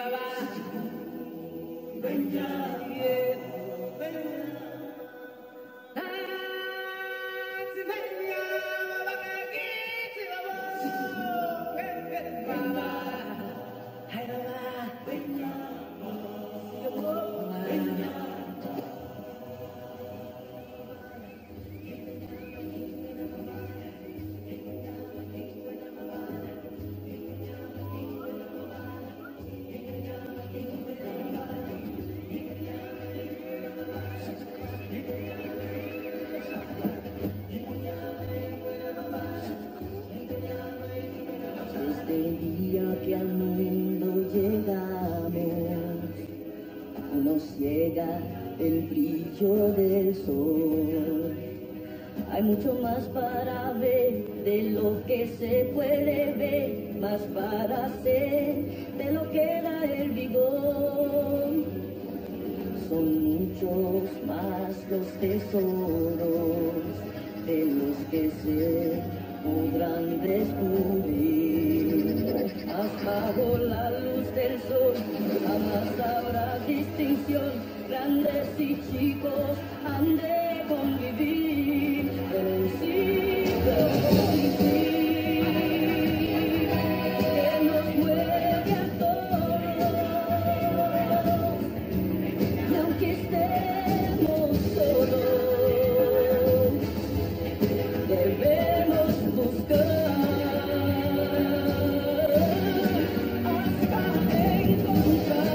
El brillo del sol. Hay mucho más para ver de lo que se puede ver, más para hacer de lo que da el vigor. Son muchos más los tesoros de los que se podrán descubrir. Más bajo la luz del sol jamás habrá distinción. Grandes y chicos han de convivir en un siglo sin fin que nos mueve a todos. Y aunque estemos solos, debemos buscar hasta encontrar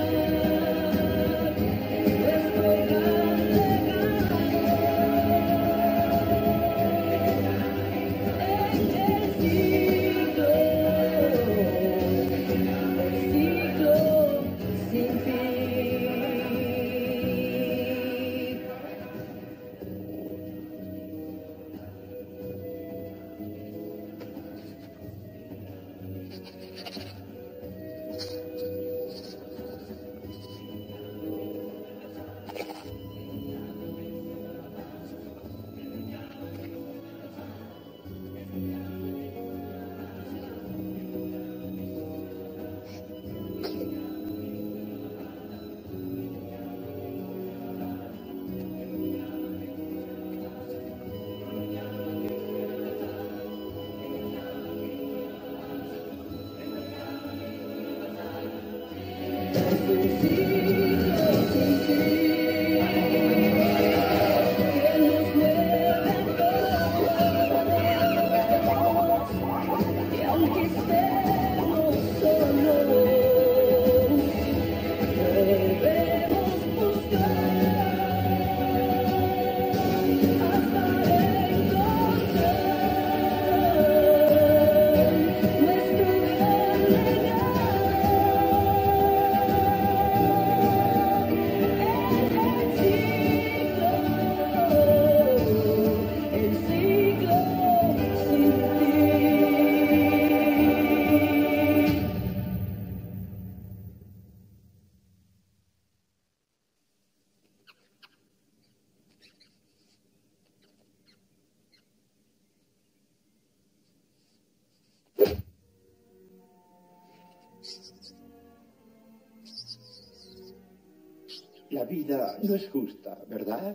La vida no es justa, ¿verdad?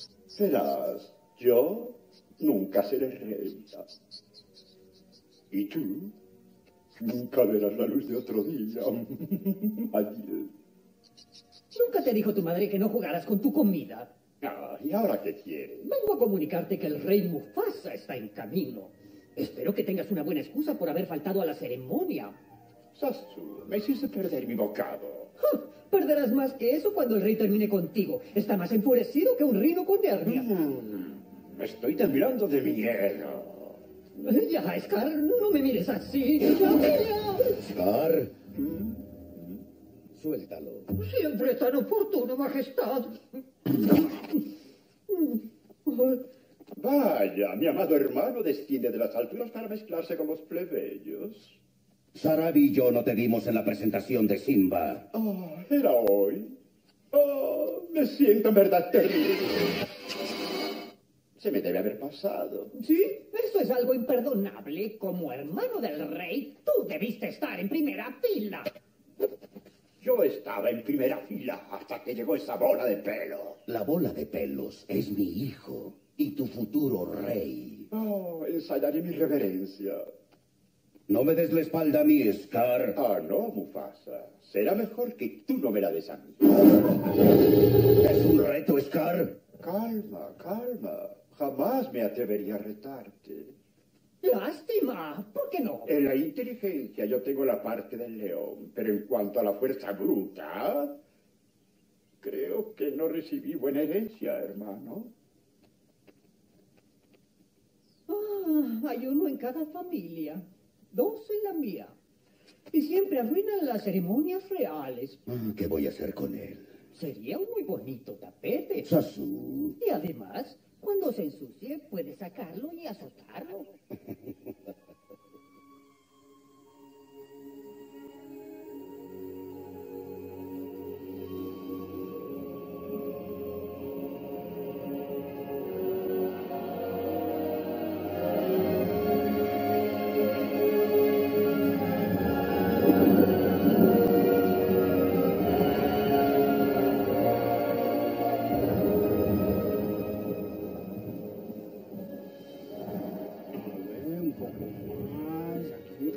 Verás, yo nunca seré reina. ¿Y tú? Nunca verás la luz de otro día. Adiós. ¿Nunca te dijo tu madre que no jugaras con tu comida? Ah, ¿y ahora qué quieres? Vengo a comunicarte que el rey Mufasa está en camino. Espero que tengas una buena excusa por haber faltado a la ceremonia. Sasu, me hiciste perder mi bocado. Perderás más que eso cuando el rey termine contigo. Está más enfurecido que un rino con hernia. Me estoy temblando de miedo. Ya, Scar, no me mires así. Scar, suéltalo. Siempre tan oportuno, majestad. Vaya, mi amado hermano desciende de las alturas para mezclarse con los plebeyos. Sarabi y yo no te vimos en la presentación de Simba. Oh, era hoy. Oh, me siento en verdad terrible. Se me debe haber pasado. Sí, eso es algo imperdonable. Como hermano del rey, tú debiste estar en primera fila. Yo estaba en primera fila hasta que llegó esa bola de pelo. La bola de pelos es mi hijo y tu futuro rey. Oh, ensayaré mi reverencia. No me des la espalda a mí, Scar. Ah, no, Mufasa. Será mejor que tú no me la des a mí. ¿Es un reto, Scar? Calma, calma. Jamás me atrevería a retarte. Lástima, ¿por qué no? En la inteligencia yo tengo la parte del león, pero en cuanto a la fuerza bruta, creo que no recibí buena herencia, hermano. Hay uno en cada familia, 2 en la mía. Y siempre arruinan las ceremonias reales. ¿Qué voy a hacer con él? Sería un muy bonito tapete. Sasu. Y además, cuando se ensucie, puede sacarlo y azotarlo. Un poco más aquí.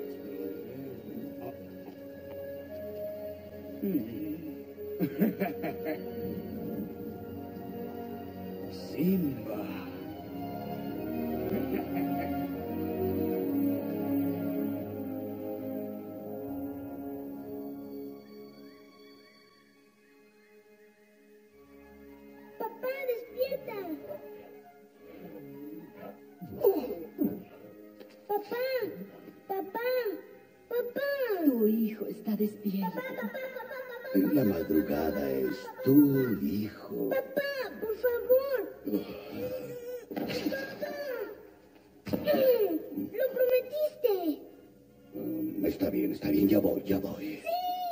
Simba. Papá, despierta. Papá, papá, papá. Tu hijo está despierto. La madrugada es tu hijo. Papá, por favor. Papá. Lo prometiste. Está bien, ya voy, ya voy.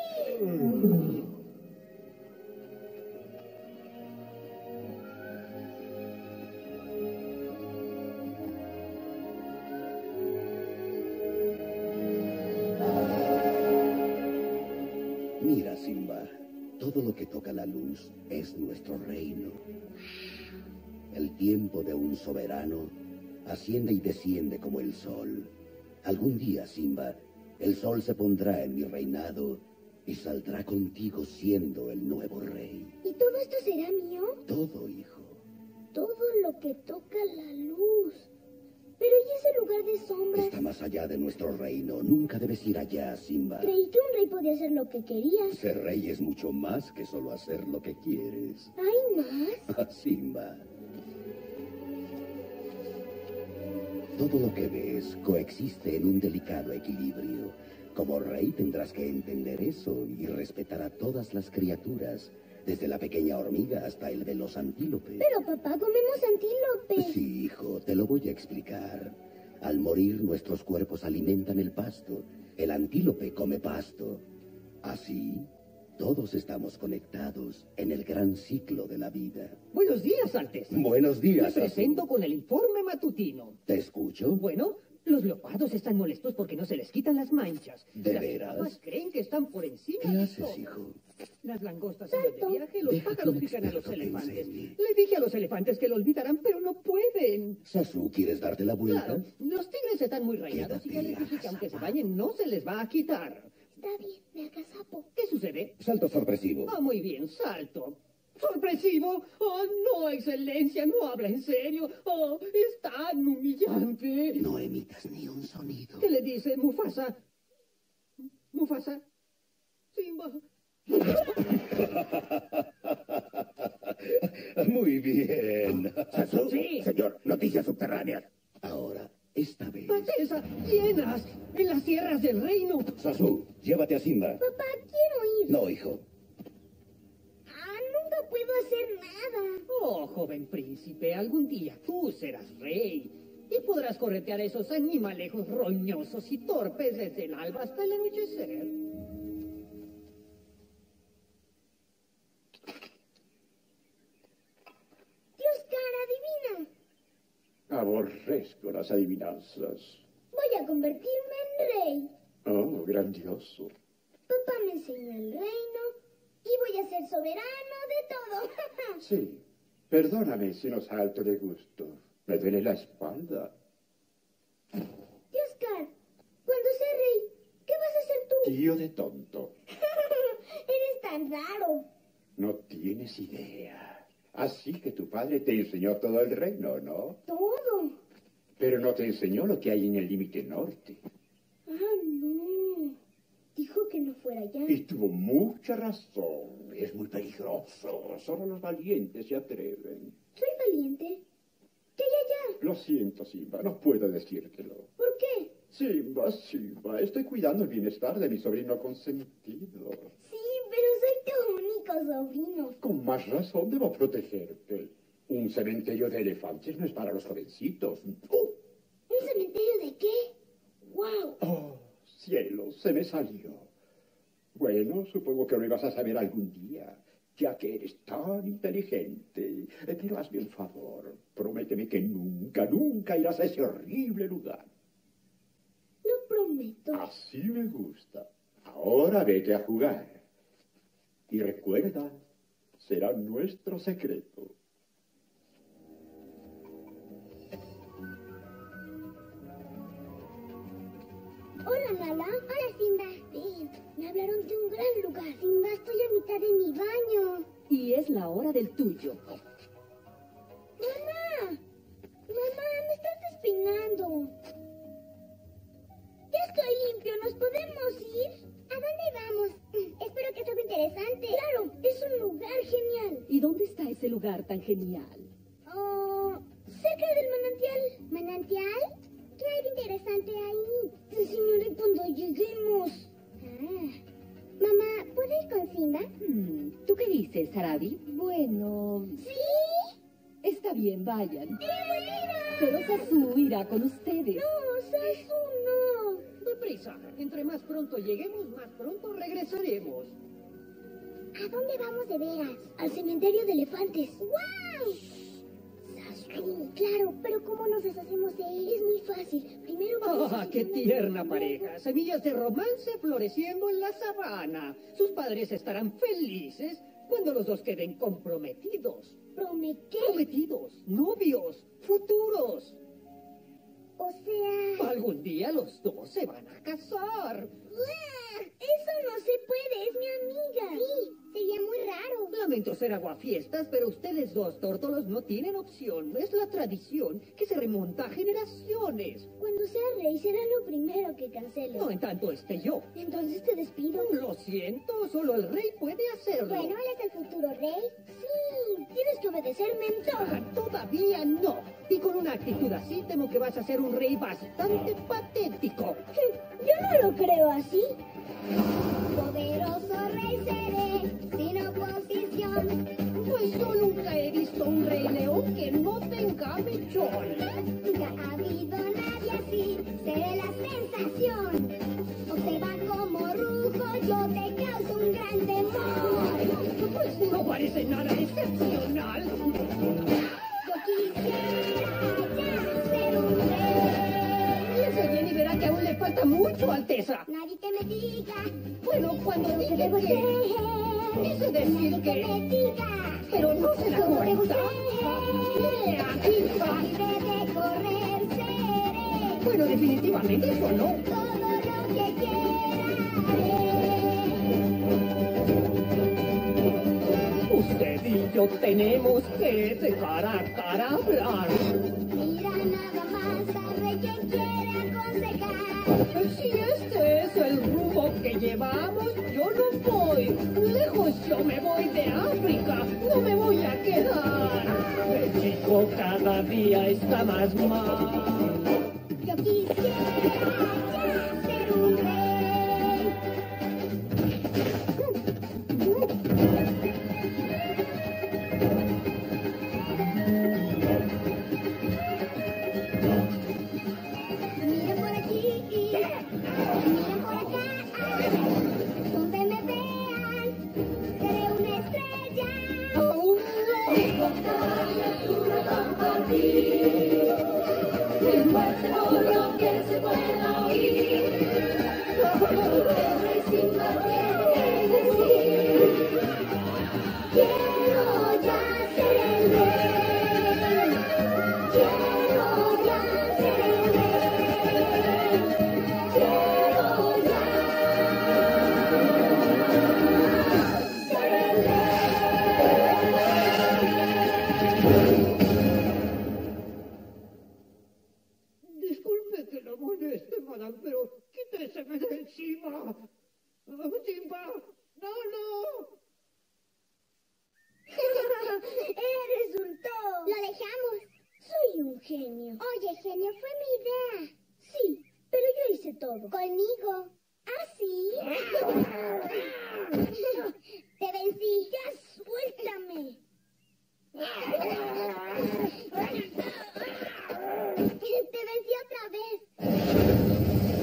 Mira, Simba, todo lo que toca la luz es nuestro reino. El tiempo de un soberano asciende y desciende como el sol. Algún día, Simba, el sol se pondrá en mi reinado y saldrá contigo siendo el nuevo rey. ¿Y todo esto será mío? Todo, hijo. Todo lo que toca la luz. Pero ¿y ese lugar de sombras? Está más allá de nuestro reino. Nunca debes ir allá, Simba. Creí que un rey podía hacer lo que quería. Ser rey es mucho más que solo hacer lo que quieres. ¿Hay más? Simba. Todo lo que ves coexiste en un delicado equilibrio. Como rey tendrás que entender eso y respetar a todas las criaturas, desde la pequeña hormiga hasta el veloz antílope. Pero papá, comemos antílope. Sí, hijo, te lo voy a explicar. Al morir, nuestros cuerpos alimentan el pasto. El antílope come pasto. Así, todos estamos conectados en el gran ciclo de la vida. Buenos días, Alteza. Buenos días, Me presento con el informe matutino. ¿Te escucho? Bueno, los leopardos están molestos porque no se les quitan las manchas. ¿De Las veras? jirafas creen que están por encima ¿Qué de haces, todo. hijo? Las langostas se van de viaje, los Deja que pájaros un pican a los experto te elefantes. enseñe. Le dije a los elefantes que lo olvidaran, pero no pueden. Sasu, ¿quieres darte la vuelta? Claro, los tigres están muy rayados y ya Quédate, les dije que aunque se agazapo. vayan, no se les va a quitar. Está bien, me agazapo. ¿Qué sucede? Salto sorpresivo. Ah, muy bien, salto. ¿Sorpresivo? Oh, no, excelencia, no habla en serio. Oh, es tan humillante. No emitas ni un sonido. ¿Qué le dice Mufasa? Mufasa. Simba. Muy bien. Sasu, sí. Señor, noticias subterráneas. Ahora, esta vez. Alteza, llenas en las tierras del reino. Sasu, llévate a Simba. Papá, quiero ir. No, hijo. Nunca puedo hacer nada. Oh, joven príncipe, algún día tú serás rey y podrás corretear a esos animalejos roñosos y torpes desde el alba hasta el anochecer. Oscar, adivina. Aborrezco las adivinanzas. Voy a convertirme en rey. Oh, grandioso. Papá me enseñó el reino y voy a ser soberano de todo. Sí, perdóname si no salto de gusto. Me duele la espalda. Tío Oscar, cuando sea rey, ¿qué vas a hacer tú? Tío de tonto. Eres tan raro. No tienes idea. Así que tu padre te enseñó todo el reino, ¿no? Todo. Pero no te enseñó lo que hay en el límite norte. Ah, no. Dijo que no fuera allá. Y tuvo mucha razón. Es muy peligroso. Solo los valientes se atreven. Soy valiente. ¿Qué hay allá? Lo siento, Simba. No puedo decírtelo. ¿Por qué? Simba, Simba. Estoy cuidando el bienestar de mi sobrino consentido. Sí, pero soy tu único sobrino. Con más razón debo protegerte. Un cementerio de elefantes no es para los jovencitos. ¡Oh! ¿Un cementerio de qué? ¡Wow! ¡Oh, cielo! Se me salió. Bueno, supongo que lo ibas a saber algún día, ya que eres tan inteligente. Pero hazme un favor. Prométeme que nunca, nunca irás a ese horrible lugar. Lo prometo. Así me gusta. Ahora vete a jugar. Y recuerda, será nuestro secreto. Hola, Nala. Hola, Simba. Ven, me hablaron de un gran lugar. Simba, estoy a mitad de mi baño. Y es la hora del tuyo. ¡Mamá! ¡Mamá, me estás despeinando! Ya estoy limpio, ¿nos podemos ir? ¿A dónde vamos? Espero que sea algo interesante. Claro, es un lugar genial. ¿Y dónde está ese lugar tan genial? Oh, cerca del manantial. ¿Manantial? ¿Qué hay de interesante ahí? Te enseñaré cuando lleguemos. Mamá, ¿puedo ir con Simba? ¿Tú qué dices, Sarabi? Bueno, ¿Sí? está bien, vayan. ¡Mira! Pero Sasu irá con ustedes. No, Sasu, no. Deprisa. Entre más pronto lleguemos, más pronto regresaremos. ¿A dónde vamos de veras? Al cementerio de elefantes. ¡Guau! Sasu. Claro, pero ¿cómo nos deshacemos de él? Es muy fácil. Primero vamos a... ¡Qué tierna pareja! Semillas de romance floreciendo en la sabana. Sus padres estarán felices cuando los dos queden comprometidos. Prometidos, novios, futuros. O sea... Algún día los dos se van a casar. Eso no se puede, es mi amiga. Sí, sería muy raro. Lamento ser aguafiestas, pero ustedes dos tórtolos no tienen opción. Es la tradición que se remonta a generaciones. Cuando sea rey será lo primero que cancele. No en tanto esté yo. Entonces te despido. Lo siento, solo el rey puede hacerlo. Bueno, él es el futuro rey. Sí, tienes que obedecerme en todo. Todavía no. Y con una actitud así temo que vas a ser un rey bastante patético. Yo no lo creo así. Poderoso rey seré, sin oposición. Pues yo nunca he visto un rey león que no tenga mechón. Nunca ha habido nadie así, seré la sensación. Observa como rujo, yo te causo un gran temor. Pues no parece nada excepcional. Yo quisiera ya ser un rey. Piense bien y verá que aún le falta mucho, Alteza. Nadie que me diga. Bueno, cuando Lo que dije debo que... ser. Quise decir Nadie que... me diga. Pero no se da ¿Cómo debo cuenta. ser? Hija. Libre de correr seré. Bueno, definitivamente eso no. Todo lo que quiera haré. Usted y yo tenemos que de cara a cara hablar. Mira nada más al rey quien quiere aconsejar. Si este es el rumbo que llevamos, yo no voy. Lejos yo me voy de África, no me voy a quedar. México cada día está más mal. Yo quisiera ya ser un rey. Miren por aquí, miren por acá, donde me vean, seré una estrella. ¡Oh, El muerto lo que se pueda oír. El rey Simba tiene Disculpe que lo moleste, madame, pero quíteseme de encima. Simba, no, no. Resultó. Lo dejamos. Soy un genio. Oye, genio, fue mi idea. Sí, pero yo hice todo. Conmigo. ¿Ah, sí? Te vencí. Ya, suéltame. Te vencí otra vez.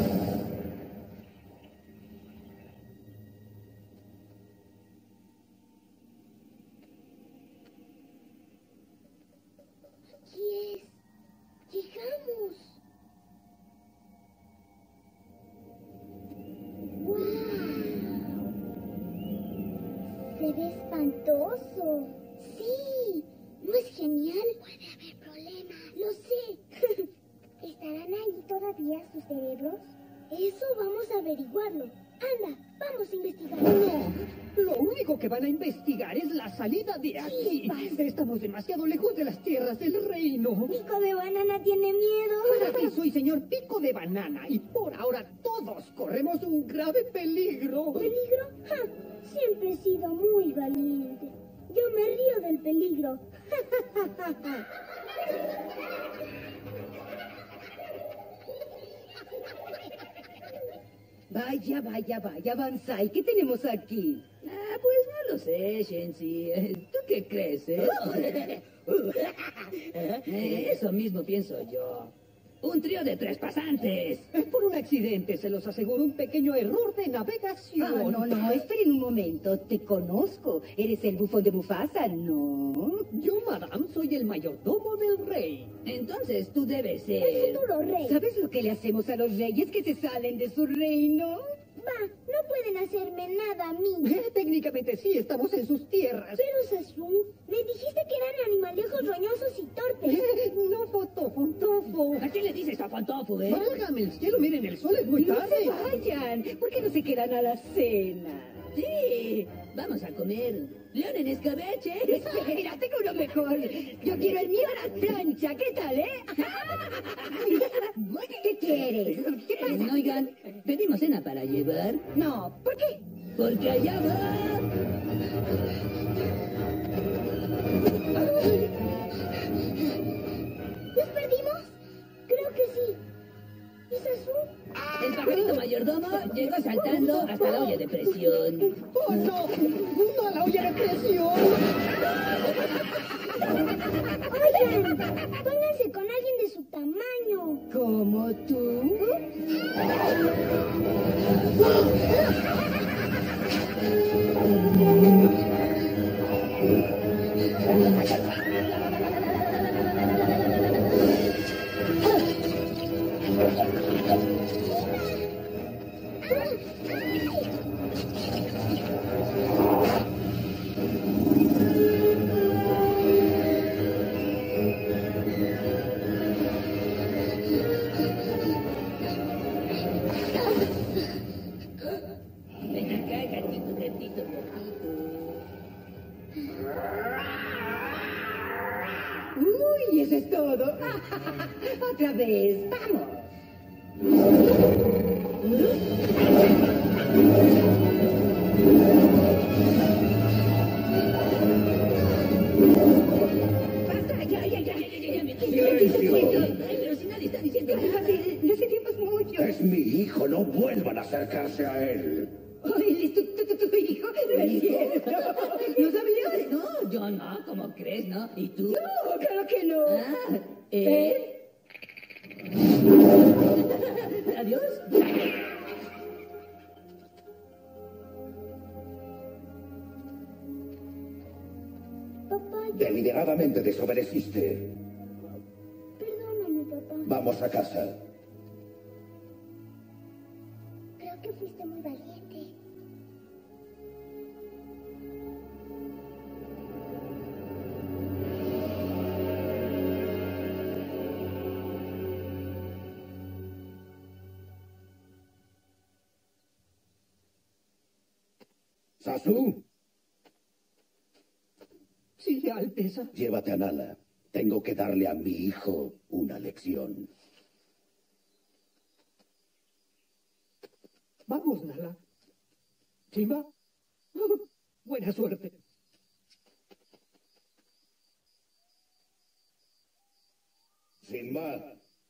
Aquí es. Llegamos. ¡Wow! Se ve espantoso. Sí. ¿No es genial? Puede haber problemas. Lo sé. ¿Estarán ahí todavía sus cerebros? Eso vamos a averiguarlo. Anda, vamos a investigar. No, lo único que van a investigar es la salida de aquí. Estamos demasiado lejos de las tierras del reino. Pico de Banana tiene miedo. Para ti soy señor Pico de Banana y por ahora todos corremos un grave peligro. ¿Peligro? ¡Ja! Siempre he sido muy valiente. Yo me río del peligro. Vaya, vaya, vaya, Banzai, ¿qué tenemos aquí? Ah, pues no lo sé, Shensi. ¿Tú qué crees, Eso mismo pienso yo. Un trío de tres pasantes. Por un accidente, se los aseguro, un pequeño error de navegación. No, esperen un momento, te conozco. ¿Eres el bufón de Mufasa? No. Yo, madame, soy el mayordomo del rey. Entonces tú debes El ser... futuro rey. ¿Sabes lo que le hacemos a los reyes que se salen de su reino? Va, no pueden hacerme nada a mí. Técnicamente sí, estamos en sus tierras. Pero, Sasu, me dijiste que eran animalejos roñosos y torpes. No, Fotofo. ¿A quién le dices a Fantofu, Válgame el cielo, miren, el sol es muy No tarde. se vayan. ¿Por qué no se quedan a la cena? Sí, vamos a comer león en escabeche. Espera, tengo uno mejor. Yo quiero el mío a la plancha. ¿Qué tal, ¿Qué quieres? ¿Qué pasa? Oigan, ¿pedimos cena para llevar? No, ¿por qué? Porque allá va... ¿Los perdimos? Creo que sí. ¿Y Sasu? El pajarito mayordomo llegó saltando hasta la olla de presión. ¡Oh, no! ¡No, la olla de presión! Oigan, pónganse con alguien de su tamaño. ¿Como tú? Ven acá, gatito, gatito, gatito. Uy, eso es todo. Otra vez, vamos. Basta, ya. Ay, pero si nadie está diciendo nada. Lo sentimos mucho. Es mi hijo, no vuelvan a acercarse a él. Ay, tu hijo, no es cierto. ¿No sabías? No, yo no, ¿cómo crees, no? ¿Y tú? No, claro que no. Ah, Adiós. Papá, Deliberadamente desobedeciste. perdóname, papá. Vamos a casa. Creo que fuiste muy valiente. ¿Sasu? Sí, Alteza. Llévate a Nala. Tengo que darle a mi hijo una lección. Vamos, Nala. Simba, buena suerte. Simba.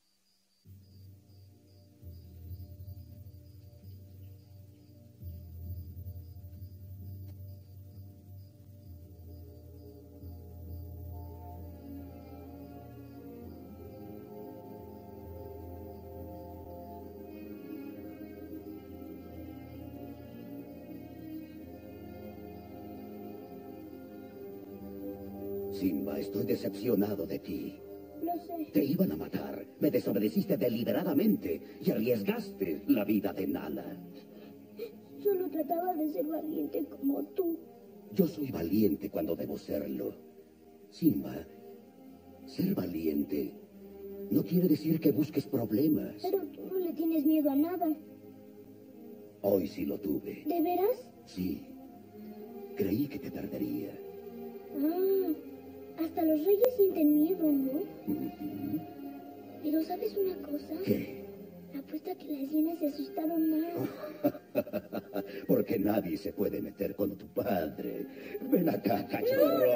Simba, estoy decepcionado de ti. Lo sé. Te iban a matar. Me desobedeciste deliberadamente y arriesgaste la vida de Nala. Solo trataba de ser valiente como tú. Yo soy valiente cuando debo serlo. Simba, ser valiente no quiere decir que busques problemas. Pero tú no le tienes miedo a nada. Hoy sí lo tuve. ¿De veras? Sí. Creí que te perdería. Ah, hasta los reyes sienten miedo, ¿no? Ujú. Pero ¿sabes una cosa? ¿Qué? Apuesto que las hienas se asustaron más. Porque nadie se puede meter con tu padre. Ven acá, cachorro.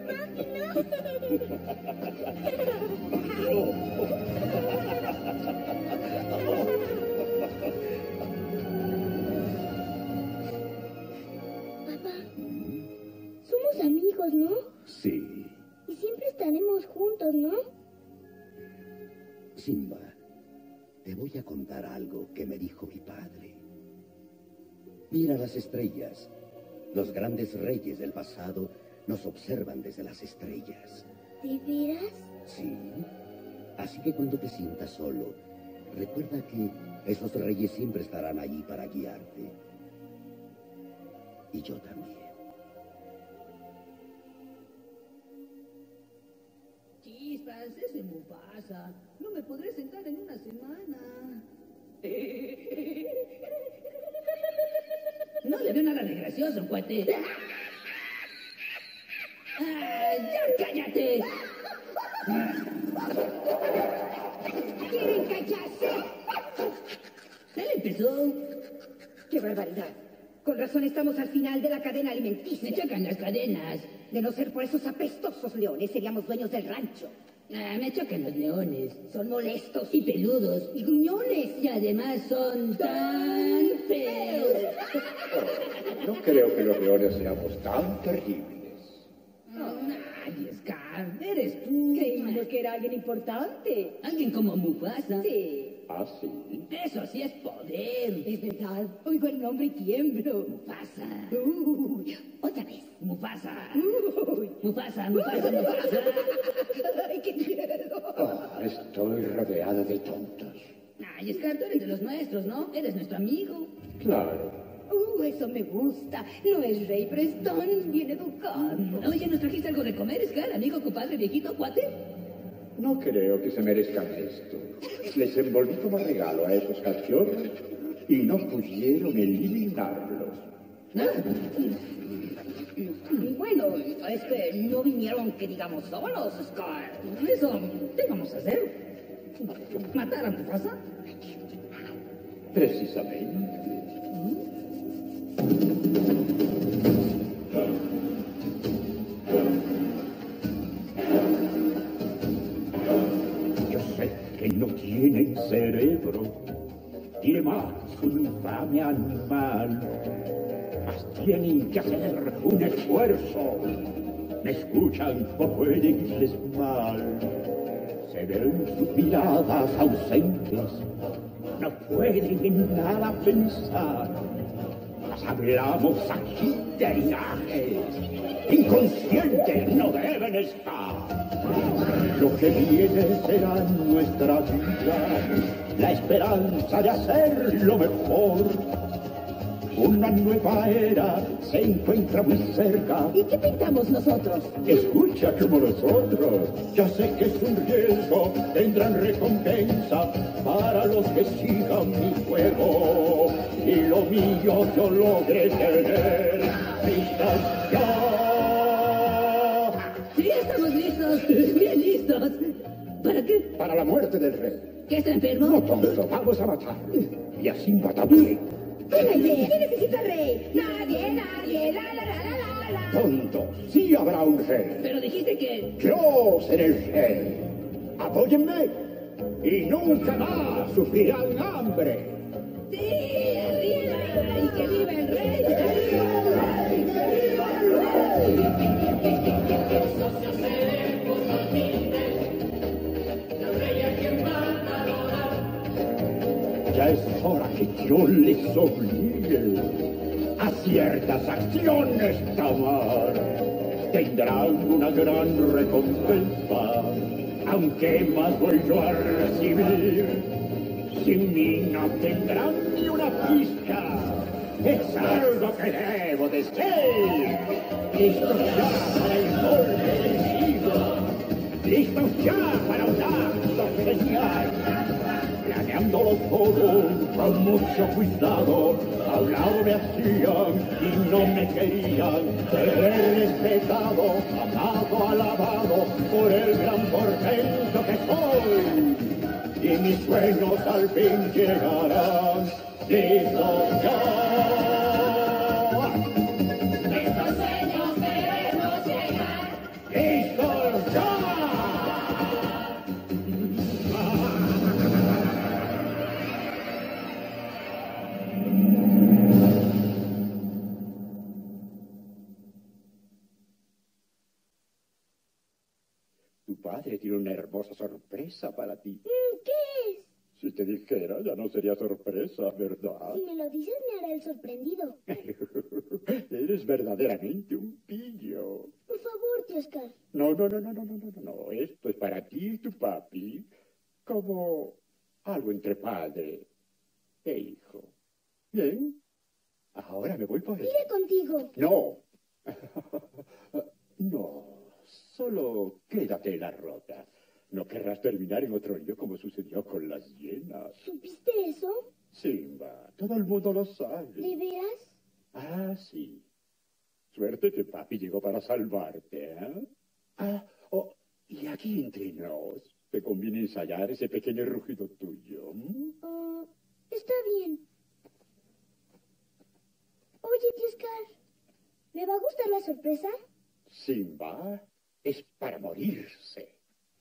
Papá, somos amigos, ¿no? Sí. Y siempre estaremos juntos, ¿no? Simba, te voy a contar algo que me dijo mi padre. Mira las estrellas. Los grandes reyes del pasado nos observan desde las estrellas. ¿De veras? Sí. Así que cuando te sientas solo, recuerda que esos reyes siempre estarán allí para guiarte. Y yo también. Chispas, ese Mufasa. No me podré sentar en una semana. No le veo nada de gracioso, cuate. ¡Ah, ya cállate! ¿Quieren callarse? Él empezó. ¡Qué barbaridad! Con razón estamos al final de la cadena Me alimenticia. chocan las cadenas. De no ser por esos apestosos leones, seríamos dueños del rancho. Ah, me chocan los leones. Son molestos Y peludos. y gruñones. Y además son tan feos. No creo que los leones seamos tan terribles. Ay, Scar, eres tú. Creímos que era alguien importante. Alguien como Mufasa. Sí, ¿Ah, sí? Eso sí es poder. es verdad. Oigo el nombre y tiemblo. Mufasa. Uy, otra vez. Mufasa. Uy. Mufasa, Mufasa, Mufasa. Ay, qué miedo. Ah, estoy rodeada de tontos. Ay, Scar, tú eres de los nuestros, ¿no? Eres nuestro amigo. Claro. Eso me gusta. No es rey, pero es tan bien educado. Oye, ¿nos trajiste algo de comer, Scar? Amigo, compadre, viejito, cuate. No creo que se merezcan esto. Les envolví como regalo a esos cachorros y no pudieron eliminarlos. Bueno, es que no vinieron, que digamos, solos, Scar. Eso, ¿qué vamos a hacer? ¿Matar a Mufasa? Precisamente. Yo sé que no tienen cerebro, tiene más un infame animal. Mas tienen que hacer un esfuerzo. ¿Me escuchan o pueden irles mal? Se ven sus miradas ausentes, no pueden en nada pensar. Mas hablamos aquí de viajes, inconscientes no deben estar. Lo que viene será nuestra vida, la esperanza de hacerlo mejor. Una nueva era se encuentra muy cerca. ¿Y qué pintamos nosotros? Escucha como nosotros. Ya sé que es un riesgo, tendrán recompensa para los que sigan mi juego. Y lo mío yo logré tener. Vistas ya. Estamos listos, bien listos. ¿Para qué? Para la muerte del rey. ¿Que está enfermo? No, tonto, vamos a matarlo. Y a Simba también. ¡Buena idea! ¿Quién necesita rey? Nadie, nadie, la, la, la, la, la, la. Tonto, sí habrá un rey. Pero dijiste que... Yo seré el rey. Apóyenme y nunca más sufrirán hambre. ¡Sí, arriba! ¡Y que viva el rey! ¡Que viva el rey! ¡Que viva el Ya es hora que yo les obligue a ciertas acciones tomar. Tendrán una gran recompensa, aunque más voy yo a recibir. Sin mí no tendrán ni una pizca. Es algo que debo decir. Listos ya para el golpe decisivo. Listos ya para un acto genial. Planeándolo todo con mucho cuidado. A un lado me hacían y no me querían. Seré respetado, amado, alabado por el gran portento que soy. Y mis sueños al fin llegarán. ¡Listos ya! ¡Estos sueños queremos llegar! ¡Listos ya! Tu padre tiene una hermosa sorpresa para ti. ¿Qué es? Si te dijera, ya no sería sorpresa, ¿verdad? Si me lo dices, me hará el sorprendido. Eres verdaderamente un pillo. Por favor, tío Oscar. No. Esto es para ti y tu papi como algo entre padre e hijo. ¿Bien? Ahora me voy por él. Iré contigo. No. No. Solo quédate en la rota. No querrás terminar en otro lío como sucedió con las hienas. ¿Supiste eso? Simba, todo el mundo lo sabe. ¿De veras? Ah, sí. Suerte que papi llegó para salvarte, ¿eh? Y aquí entre nos, te conviene ensayar ese pequeño rugido tuyo. Está bien. Oye, tío Oscar, ¿me va a gustar la sorpresa? Simba es para morirse.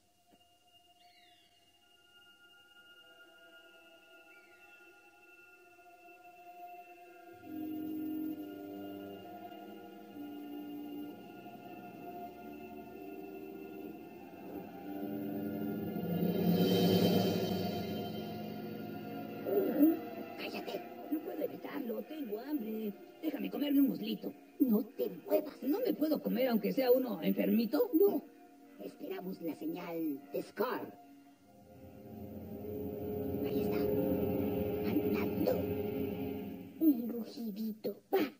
Tengo hambre. Déjame comerme un muslito. No te muevas. ¿No me puedo comer aunque sea uno enfermito? No. Esperamos la señal de Scar. Ahí está. Andando. Un rugidito. Va.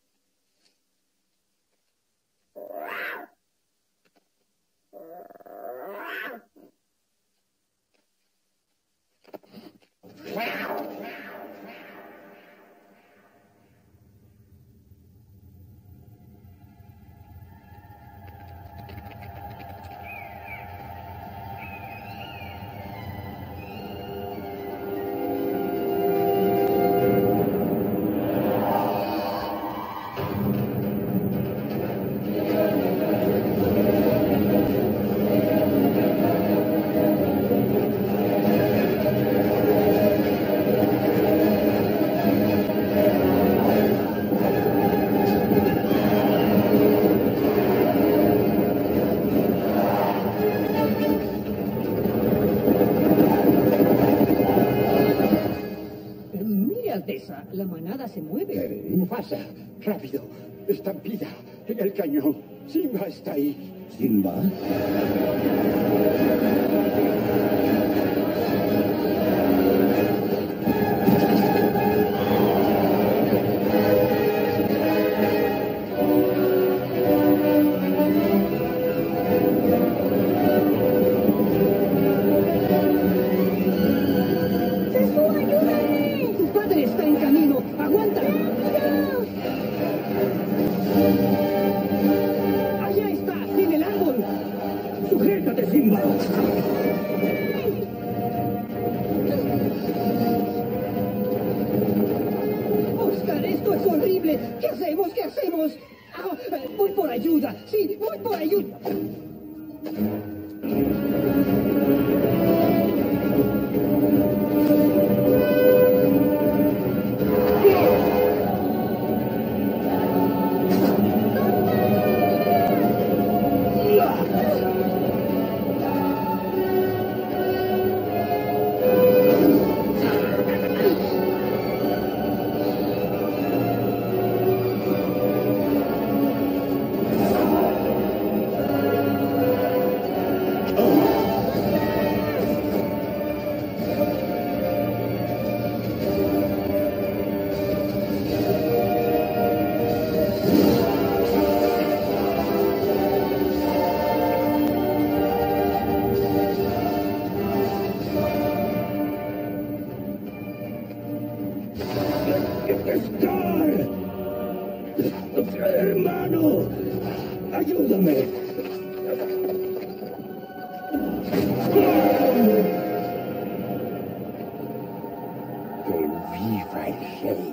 La manada se mueve. Mufasa, rápido, estampida, en el cañón. Simba está ahí. ¿Simba? ¡Allá está! ¡En el árbol! ¡Sujétate, Simba! Oscar, esto es horrible. ¿Qué hacemos? ¿Qué hacemos? Ah, voy por ayuda. Sí, voy por ayuda. ¡Hermano! ¡Ayúdame! ¡Que viva el rey!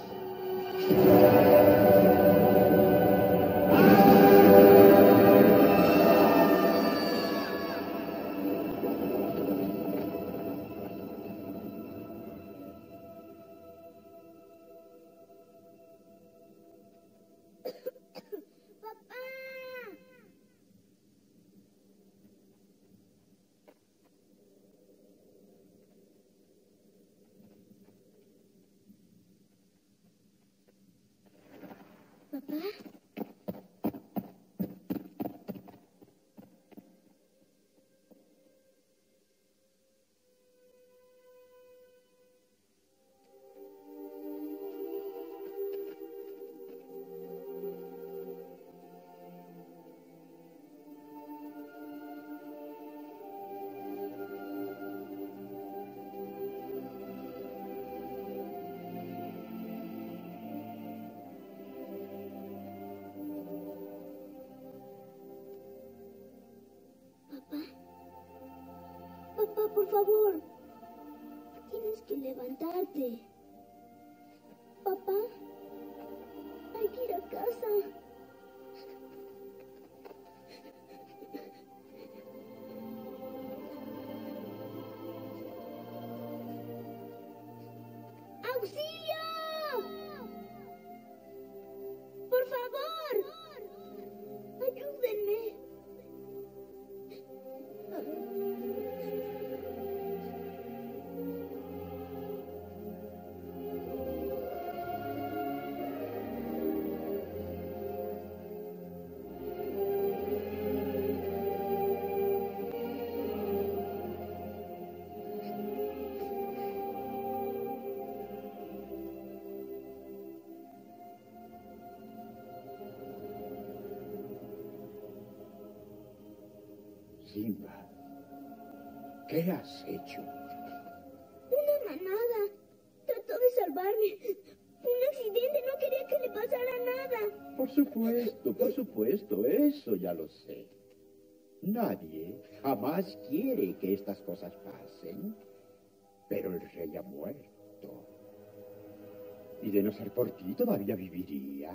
¿Papá? Papá, por favor. Tienes que levantarte. Papá, hay que ir a casa. ¡Auxilio! ¡Por favor! ¡Ayúdenme! Simba, ¿qué has hecho? Una manada. Trató de salvarme. Un accidente, no quería que le pasara nada. Por supuesto, eso ya lo sé. Nadie jamás quiere que estas cosas pasen, pero el rey ha muerto. Y de no ser por ti, todavía viviría.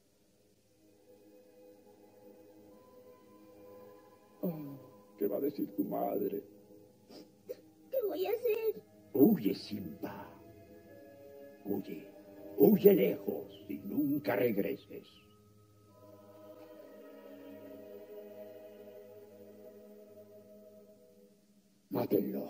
Oh, ¿qué va a decir tu madre? ¿Qué voy a hacer? Huye, Simba. Huye. Huye lejos y nunca regreses. Mátenlo.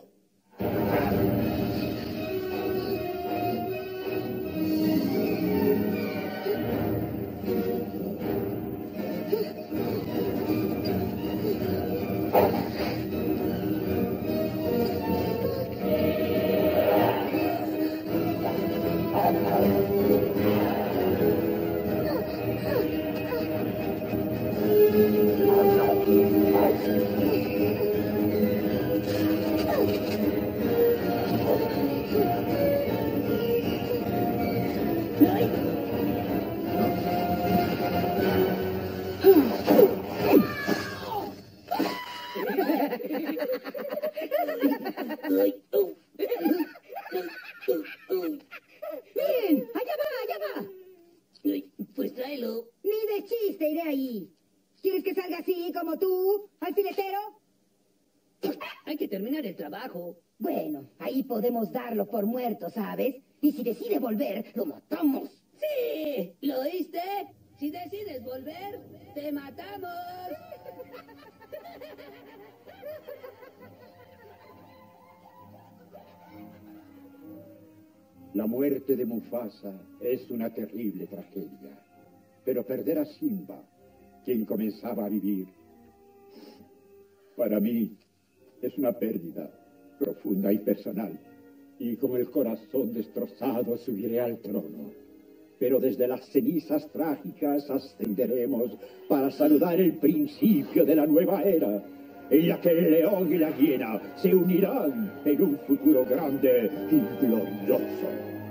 ¿Tú, alfiletero? Hay que terminar el trabajo. Bueno, ahí podemos darlo por muerto, ¿sabes? Y si decide volver, lo matamos. ¡Sí! ¿Lo oíste? Si decides volver, te matamos. La muerte de Mufasa es una terrible tragedia. Pero perder a Simba, quien comenzaba a vivir, para mí es una pérdida profunda y personal. Y con el corazón destrozado subiré al trono. Pero desde las cenizas trágicas ascenderemos para saludar el principio de la nueva era, en la que el león y la hiena se unirán en un futuro grande y glorioso.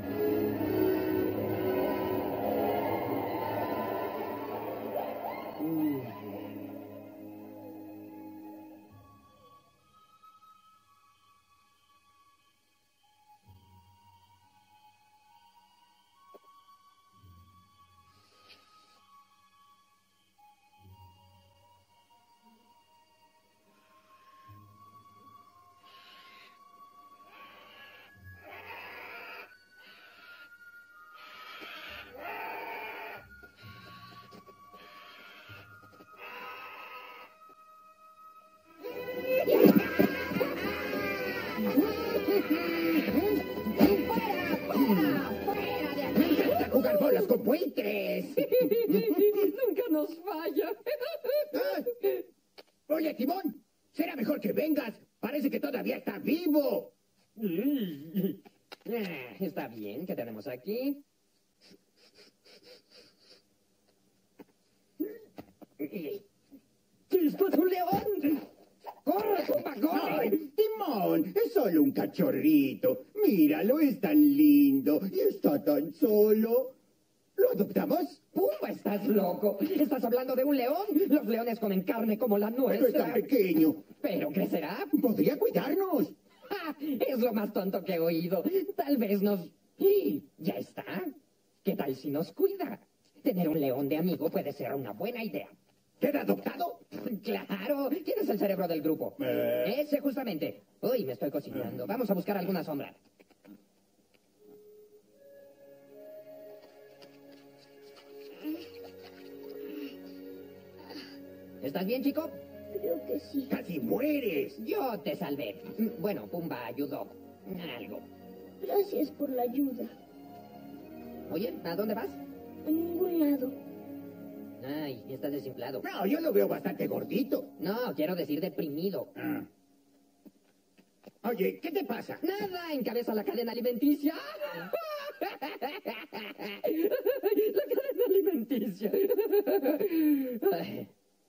¡Jugar bolas con buitres! Nunca nos falla. Oye, Timón, será mejor que vengas. Parece que todavía está vivo. Está bien, ¿qué tenemos aquí? ¡Esto es un león! ¡Corre, compa, corre! ¡Ay, Timón! Es solo un cachorrito. Míralo, es tan lindo y está tan solo. ¿Lo adoptamos? ¡Pumba, estás loco! ¿Estás hablando de un león? Los leones comen carne como la Pero es tan nuestra. pequeño. ¿Pero crecerá? Podría cuidarnos. ¡Ja! Es lo más tonto que he oído. Tal vez nos... ¡Y! ¿Ya está? ¿Qué tal si nos cuida? Tener un león de amigo puede ser una buena idea. ¿Queda adoptado? ¡Claro! ¿Quién es el cerebro del grupo? Ese justamente. Uy, me estoy cocinando. Vamos a buscar alguna sombra. ¿Estás bien, chico? Creo que sí. ¡Casi mueres! Yo te salvé. Bueno, Pumba ayudó. Algo. Gracias por la ayuda. Oye, ¿a dónde vas? A ningún lado. Ay, estás desinflado. No, yo lo veo bastante gordito. No, quiero decir deprimido. Ah. Oye, ¿qué te pasa? Nada, encabeza la cadena alimenticia. La cadena alimenticia. Ay.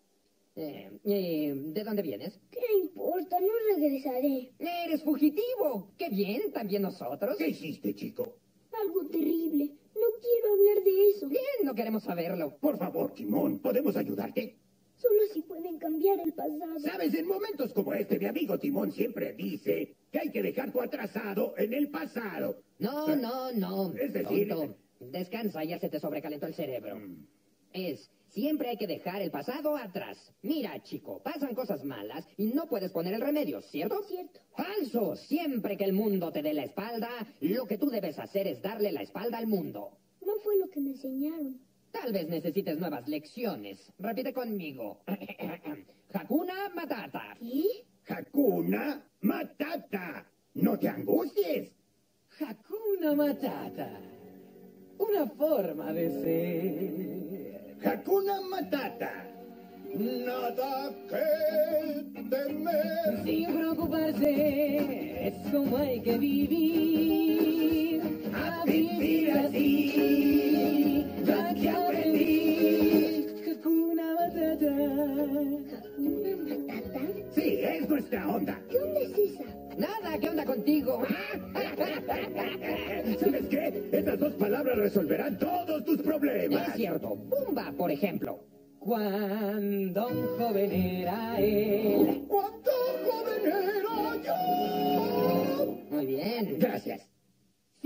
¿De dónde vienes? ¿Qué importa? No regresaré. Eres fugitivo. Qué bien, también nosotros. ¿Qué hiciste, chico? Algo terrible. No quiero hablar de eso. Bien, no queremos saberlo. Por favor, Timón, ¿podemos ayudarte? Solo si pueden cambiar el pasado. Sabes, en momentos como este, mi amigo Timón siempre dice que hay que dejar tu atrasado en el pasado. No, no, no. Es decir- Tonto. Descansa, ya se te sobrecalentó el cerebro. Siempre hay que dejar el pasado atrás. Mira, chico, pasan cosas malas y no puedes poner el remedio, ¿cierto? Cierto. Falso. Siempre que el mundo te dé la espalda, lo que tú debes hacer es darle la espalda al mundo. No fue lo que me enseñaron. Tal vez necesites nuevas lecciones. Repite conmigo. Hakuna Matata. ¿Qué? Hakuna Matata. No te angusties. Hakuna Matata. Una forma de ser. Hakuna Matata. Nada que temer. Sin preocuparse, es como hay que vivir. A vivir así. Lo que aprendí. Hakuna Matata. ¿Hakuna Matata? Sí, es nuestra onda. ¿Qué onda es esa? Nada, ¿qué onda contigo? ¿Sabes qué? Estas dos palabras resolverán todos tus problemas. Es cierto. Pumba, por ejemplo. Cuando un joven era él. ¡Cuánto joven era yo! Muy bien. Gracias. Sintió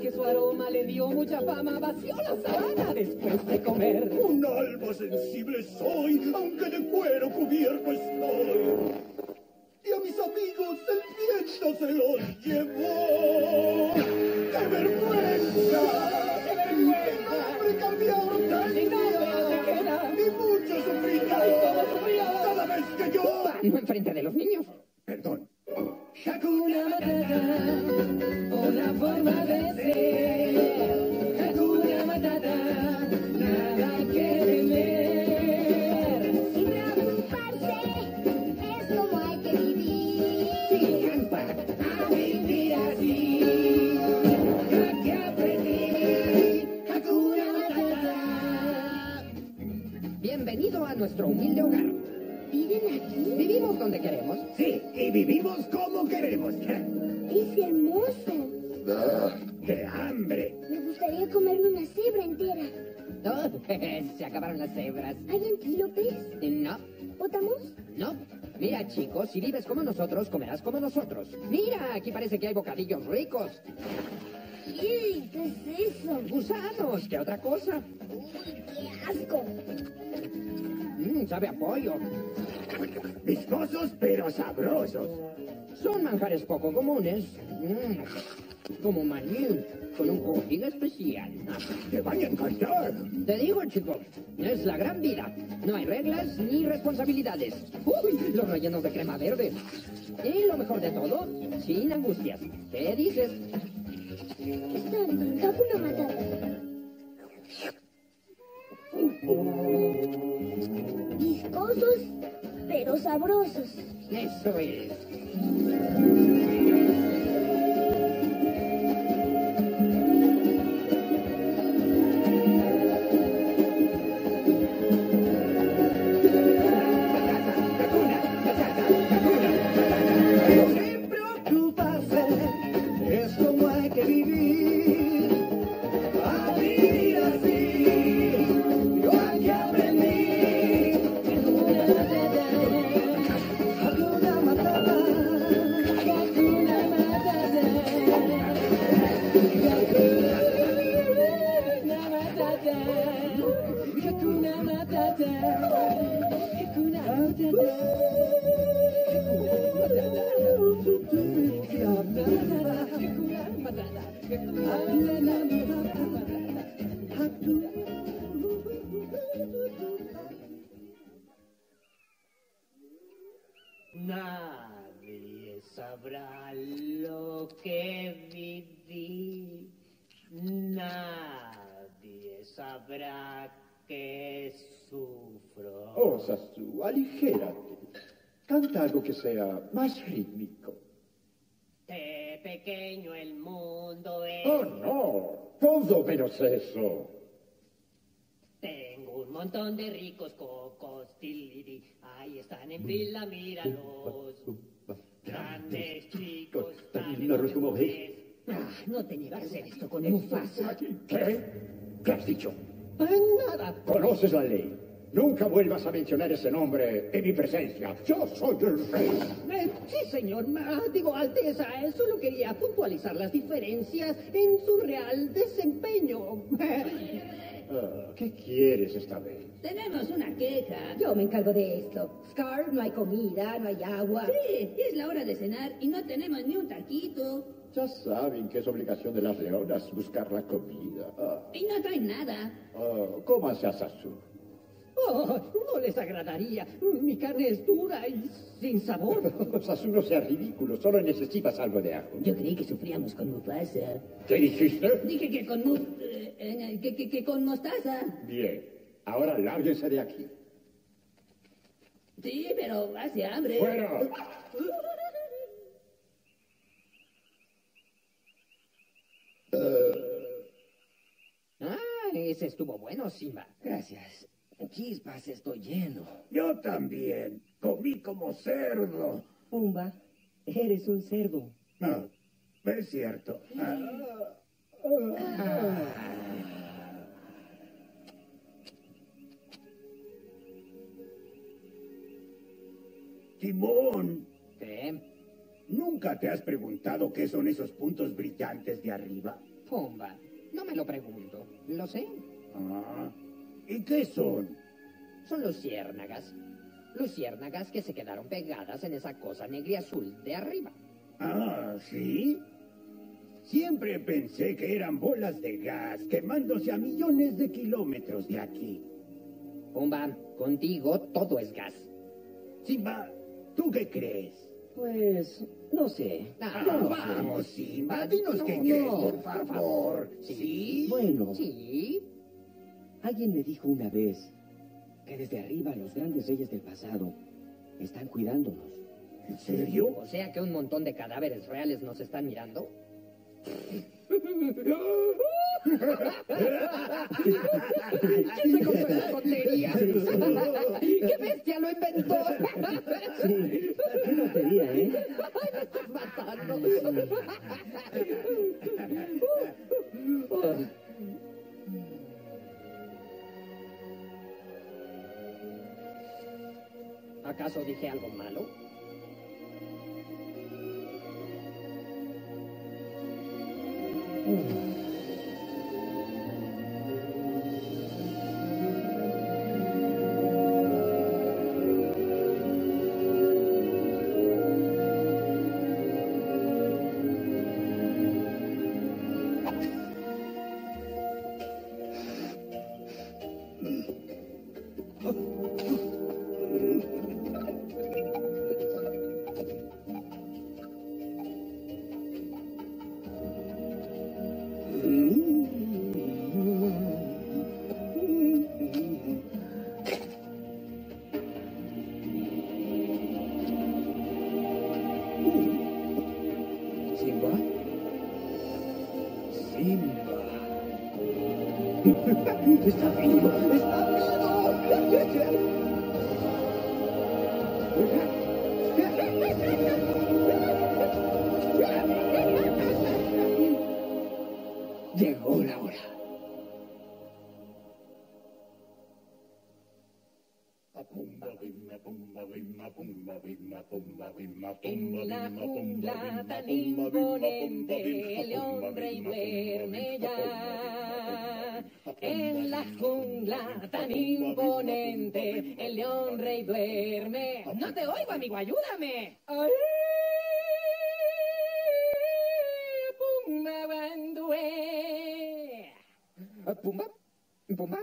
que su aroma le dio mucha fama, vació la sabana después de comer. Un alma sensible soy, aunque de cuero cubierto estoy. Y a mis amigos el viento se los llevó. ¡Qué vergüenza! ¡Qué vergüenza! ¡Mi nombre cambiaron tan y mucho sufrió cada vez que yo... No enfrente de los niños. Perdón. Hakuna Matata, una forma de ser. Hakuna Matata, nada que temer. Sin preocuparse, es como hay que vivir. Sin trampa, a vivir así. Ya que aprendí, Hakuna Matata. Bienvenido a nuestro humilde hogar. ¿Viven aquí? Vivimos donde queremos. Sí, y vivimos como queremos. Es hermoso. ¡Qué hambre! Me gustaría comerme una cebra entera. Oh, se acabaron las cebras. ¿Hay antílopes? No, ¿Pótamos? no. Mira, chicos, si vives como nosotros, comerás como nosotros. Mira, aquí parece que hay bocadillos ricos. ¡Ey! ¿Qué es eso? Gusanos, ¿qué otra cosa? ¡Uy, qué asco! Sabe a pollo. Viscosos pero sabrosos. Son manjares poco comunes. Como maní, con un cojín especial. Te van a encantar. Te digo, chicos, es la gran vida. No hay reglas ni responsabilidades. Uy, los rellenos de crema verde. Y lo mejor de todo, sin angustias. ¿Qué dices? Está bien, Hakuna Matata. Viscosos, pero sabrosos. Eso es. Sin preocuparse, es como hay que vivir. A vivir así, yo aquí aprendí. Hakuna Matata, Hakuna Matata, Hakuna Matata, Hakuna Matata, Hakuna Nadie sabrá lo que viví, nadie sabrá que sufro. Oh, Sasu, aligérate. Canta algo que sea más rítmico. De pequeño el mundo es. Oh, no. Todo menos eso. Tengo un montón de ricos cocos, tiliri. Ahí están en fila, míralos. Grandes, chicos, Míralos como ves. no te niegas a hacer esto con Mufasa. ¿Qué? ¿Qué has dicho? Nada. Conoces la ley. Nunca vuelvas a mencionar ese nombre en mi presencia. Yo soy el rey. Sí, señor. Digo, Alteza, solo quería puntualizar las diferencias en su real desempeño. ¿Qué quieres esta vez? Tenemos una queja. Yo me encargo de esto. Scar, no hay comida, no hay agua. Sí, es la hora de cenar y no tenemos ni un taquito. Ya saben que es obligación de las leonas buscar la comida. Y no traen nada. Cómase a Sasu. Oh, no les agradaría. Mi carne es dura y sin sabor. Sasu, no seas ridículo. Solo necesitas algo de ajo. Yo creí que sufríamos con Mufasa. ¿Qué dijiste? Dije que con que con mostaza. Bien. Ahora lárguense de aquí. Sí, pero hace hambre. ¡Fuera! Ese estuvo bueno, Simba. Gracias. Chispas, estoy lleno. Yo también. Comí como cerdo. Pumba, eres un cerdo. No, es cierto. Timón, ¿Qué? ¿nunca te has preguntado qué son esos puntos brillantes de arriba? Pumba, no me lo pregunto. Lo sé. Ah, ¿y qué son? Son luciérnagas. Luciérnagas que se quedaron pegadas en esa cosa negra y azul de arriba. Ah, ¿sí? Siempre pensé que eran bolas de gas quemándose a millones de kilómetros de aquí. Pumba, contigo todo es gas. Simba, ¿tú qué crees? Pues, no sé. Vamos, Simba, dinos qué crees, por favor. ¿Sí? Bueno, Sí. alguien me dijo una vez que desde arriba los grandes reyes del pasado están cuidándonos. ¿En serio? O sea que un montón de cadáveres reales nos están mirando. ¿Quién se compró esa tontería? ¡Qué bestia lo inventó! Sí, qué tontería, ¿eh? ¡Ay, me estás matando! ¿Acaso dije algo malo? ¿Simba? Simba. ¡Está vivo! ¡Está vivo! Llegó la hora. En la jungla tan imponente, el león rey duerme ya. En la jungla tan imponente, el león rey duerme. No te oigo, amigo, ayúdame. Ay, Pumba Bandue. Pumba, Pumba.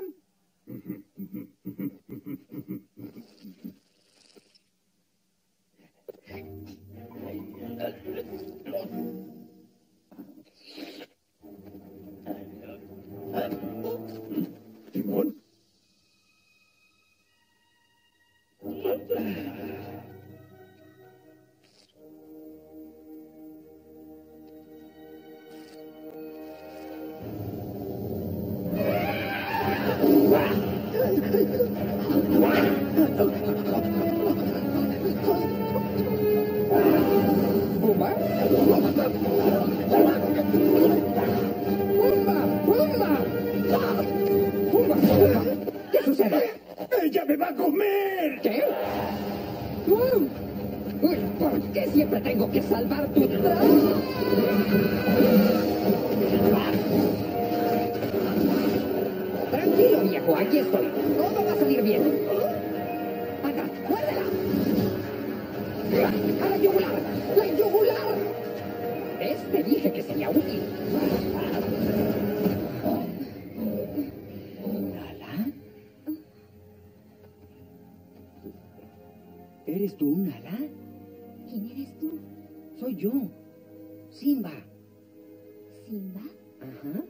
¿Timón? ¿Pumba? ¿Qué sucede? ¡Ella me va a comer! ¿Qué? Uy, ¿por qué siempre tengo que salvar tu trabajo? Tranquilo, viejo, aquí estoy. Todo va a salir bien. Anda, muérdela. ¡A la yugular! ¡La yugular! Te dije que sería útil. ¿Nala? ¿Eres tú, Nala? ¿Quién eres tú? Soy yo, Simba. ¿Simba? Ajá.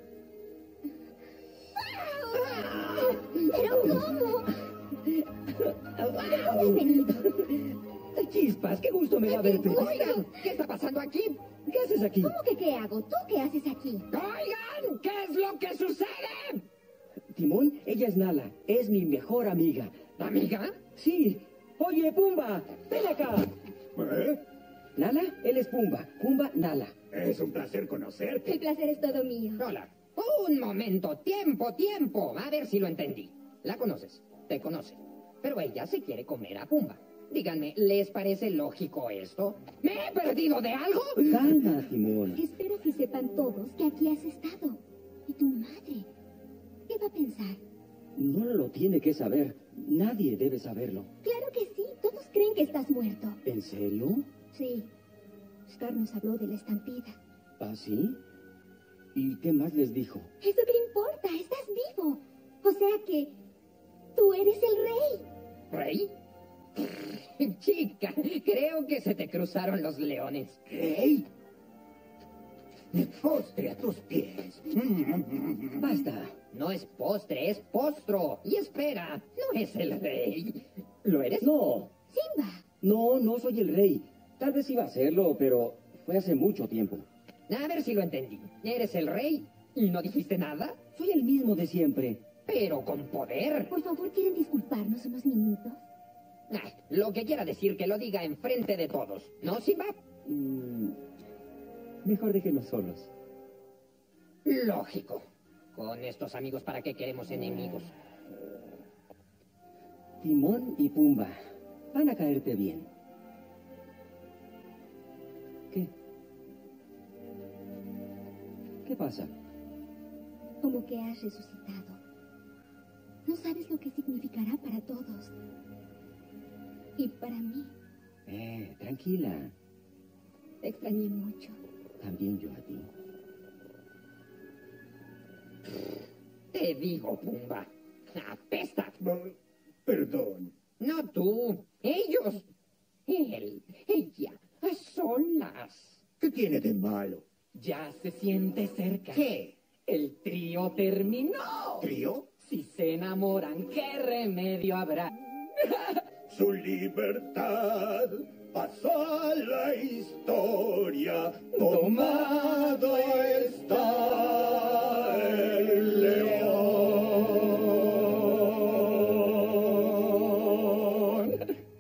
¿Pero cómo? ¿Cómo has venido? Chispas, qué gusto me da verte. Oigan, ¿qué está pasando aquí? ¿Qué haces aquí? ¿Cómo que qué hago? ¿Tú qué haces aquí? Oigan, ¿qué es lo que sucede? Timón, ella es Nala. Es mi mejor amiga. ¿Amiga? Sí. Oye, Pumba, ven acá. ¿Eh? Nala, él es Pumba. Pumba, Nala. Es un placer conocerte. El placer es todo mío. Hola. Un momento, tiempo. A ver si lo entendí. La conoces, te conoce. Pero ella se quiere comer a Pumba. Díganme, ¿les parece lógico esto? ¿Me he perdido de algo? Calma, Timón. Espero que sepan todos que aquí has estado. ¿Y tu madre? ¿Qué va a pensar? No lo tiene que saber. Nadie debe saberlo. Claro que sí. Todos creen que estás muerto. ¿En serio? Sí. Scar nos habló de la estampida. ¿Ah, sí? ¿Y qué más les dijo? ¿Eso qué importa? Estás vivo. O sea que tú eres el rey. ¿Rey? Chica, creo que se te cruzaron los leones. ¿Rey? Mi postre a tus pies. Basta. No es postre, es postro. Y espera, no es el rey. ¿Lo eres? No. Simba. No, no soy el rey. Tal vez iba a serlo, pero fue hace mucho tiempo. A ver si lo entendí. ¿Eres el rey? ¿Y no dijiste nada? Soy el mismo de siempre. Pero con poder. Por favor, ¿quieren disculparnos unos minutos? Lo que quiera decir que lo diga enfrente de todos. ¿No, Simba? Mejor déjenos solos. Lógico. Con estos amigos, ¿para qué queremos enemigos? Timón y Pumba van a caerte bien. ¿Qué? ¿Qué pasa? Como que has resucitado. No sabes lo que significará para todos. Y para mí. Tranquila. Te extrañé mucho. También yo a ti. Te digo, Pumba. Apesta. Perdón. No tú. Ellos. Él. Ella. A solas. ¿Qué tiene de malo? Ya se siente cerca. ¿Qué? El trío terminó. ¿Trío? Si se enamoran, ¿qué remedio habrá? Su libertad pasó a la historia. Tomado está el león.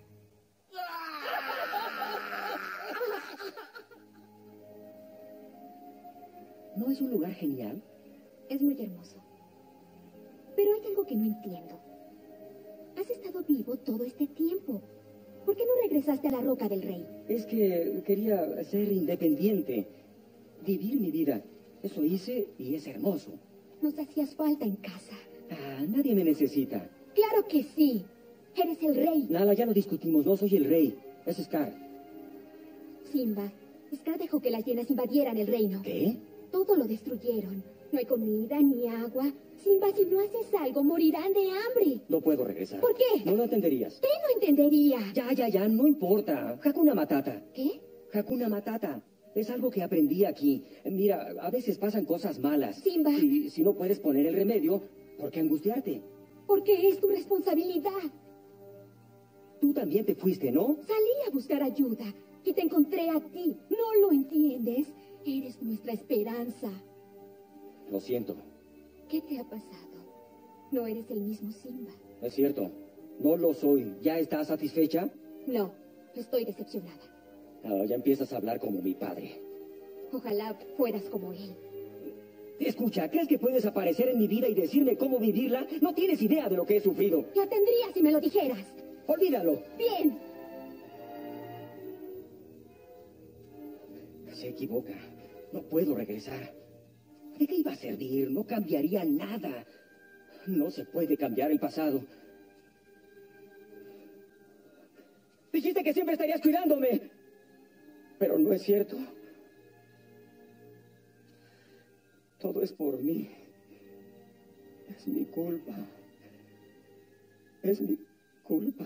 ¿No es un lugar genial? Es muy hermoso. Pero hay algo que no entiendo. Has estado vivo todo este tiempo. ¿Por qué no regresaste a la Roca del Rey? Es que quería ser independiente. Vivir mi vida. Eso hice y es hermoso. Nos hacías falta en casa. Nadie me necesita. ¡Claro que sí! Eres el rey. Nada, ya lo discutimos. No soy el rey. Es Scar. Simba, Scar dejó que las hienas invadieran el reino. ¿Qué? Todo lo destruyeron. No hay comida ni agua. Simba, si no haces algo, morirán de hambre. No puedo regresar. ¿Por qué? No lo entenderías. Usted no entendería. Ya, no importa. Hakuna Matata. ¿Qué? Hakuna Matata. Es algo que aprendí aquí. Mira, a veces pasan cosas malas. Simba. Y si no puedes poner el remedio, ¿por qué angustiarte? Porque es tu responsabilidad. Tú también te fuiste, ¿no? Salí a buscar ayuda y te encontré a ti. ¿No lo entiendes? Eres nuestra esperanza. Lo siento. ¿Qué te ha pasado? No eres el mismo Simba. Es cierto. No lo soy. ¿Ya estás satisfecha? No, estoy decepcionada. Ya empiezas a hablar como mi padre. Ojalá fueras como él. Escucha, ¿crees que puedes aparecer en mi vida y decirme cómo vivirla? No tienes idea de lo que he sufrido. La tendría si me lo dijeras. Olvídalo. Bien. Se equivoca. No puedo regresar. ¿De qué iba a servir? No cambiaría nada. No se puede cambiar el pasado. Dijiste que siempre estarías cuidándome. Pero no es cierto. Todo es por mí. Es mi culpa. Es mi culpa.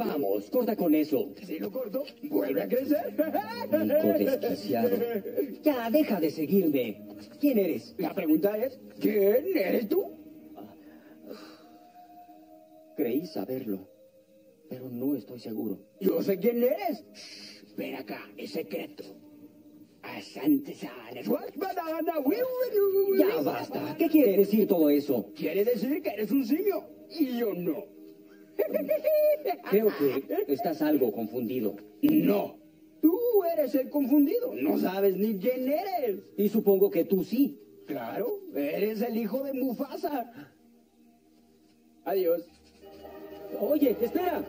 vamos, corta con eso. Si lo corto, vuelve a crecer. Hijo desquiciado. Ya, deja de seguirme. ¿Quién eres? La pregunta es, ¿quién eres tú? Creí saberlo, pero no estoy seguro. Yo sé quién eres. Shh, ven acá, es secreto. Asante sanes, banana, Ya basta. ¿Qué quiere decir todo eso? Quiere decir que eres un simio y yo no. Creo que estás algo confundido. No. Tú eres el confundido. No sabes ni quién eres. Y supongo que tú sí. Claro, eres el hijo de Mufasa. Adiós. Oye, espera.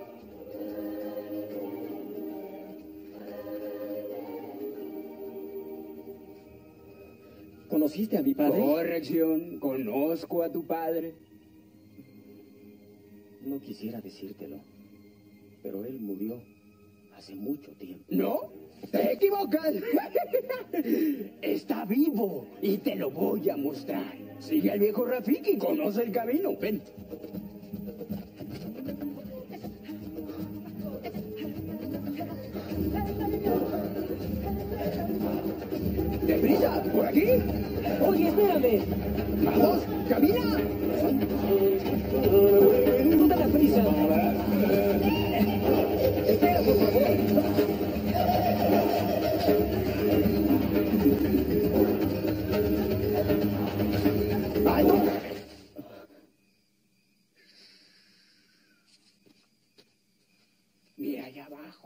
¿Conociste a mi padre? Corrección, conozco a tu padre. No quisiera decírtelo, pero él murió hace mucho tiempo. ¿No? ¡Te equivocas! Está vivo y te lo voy a mostrar. Sigue al viejo Rafiki, conoce el camino. Ven. ¡Deprisa! ¡Por aquí! Oye, espérame. ¡Vamos! ¡Camina! ¡No te da prisa! Espera, por favor. ¡Vamos! Mira allá abajo.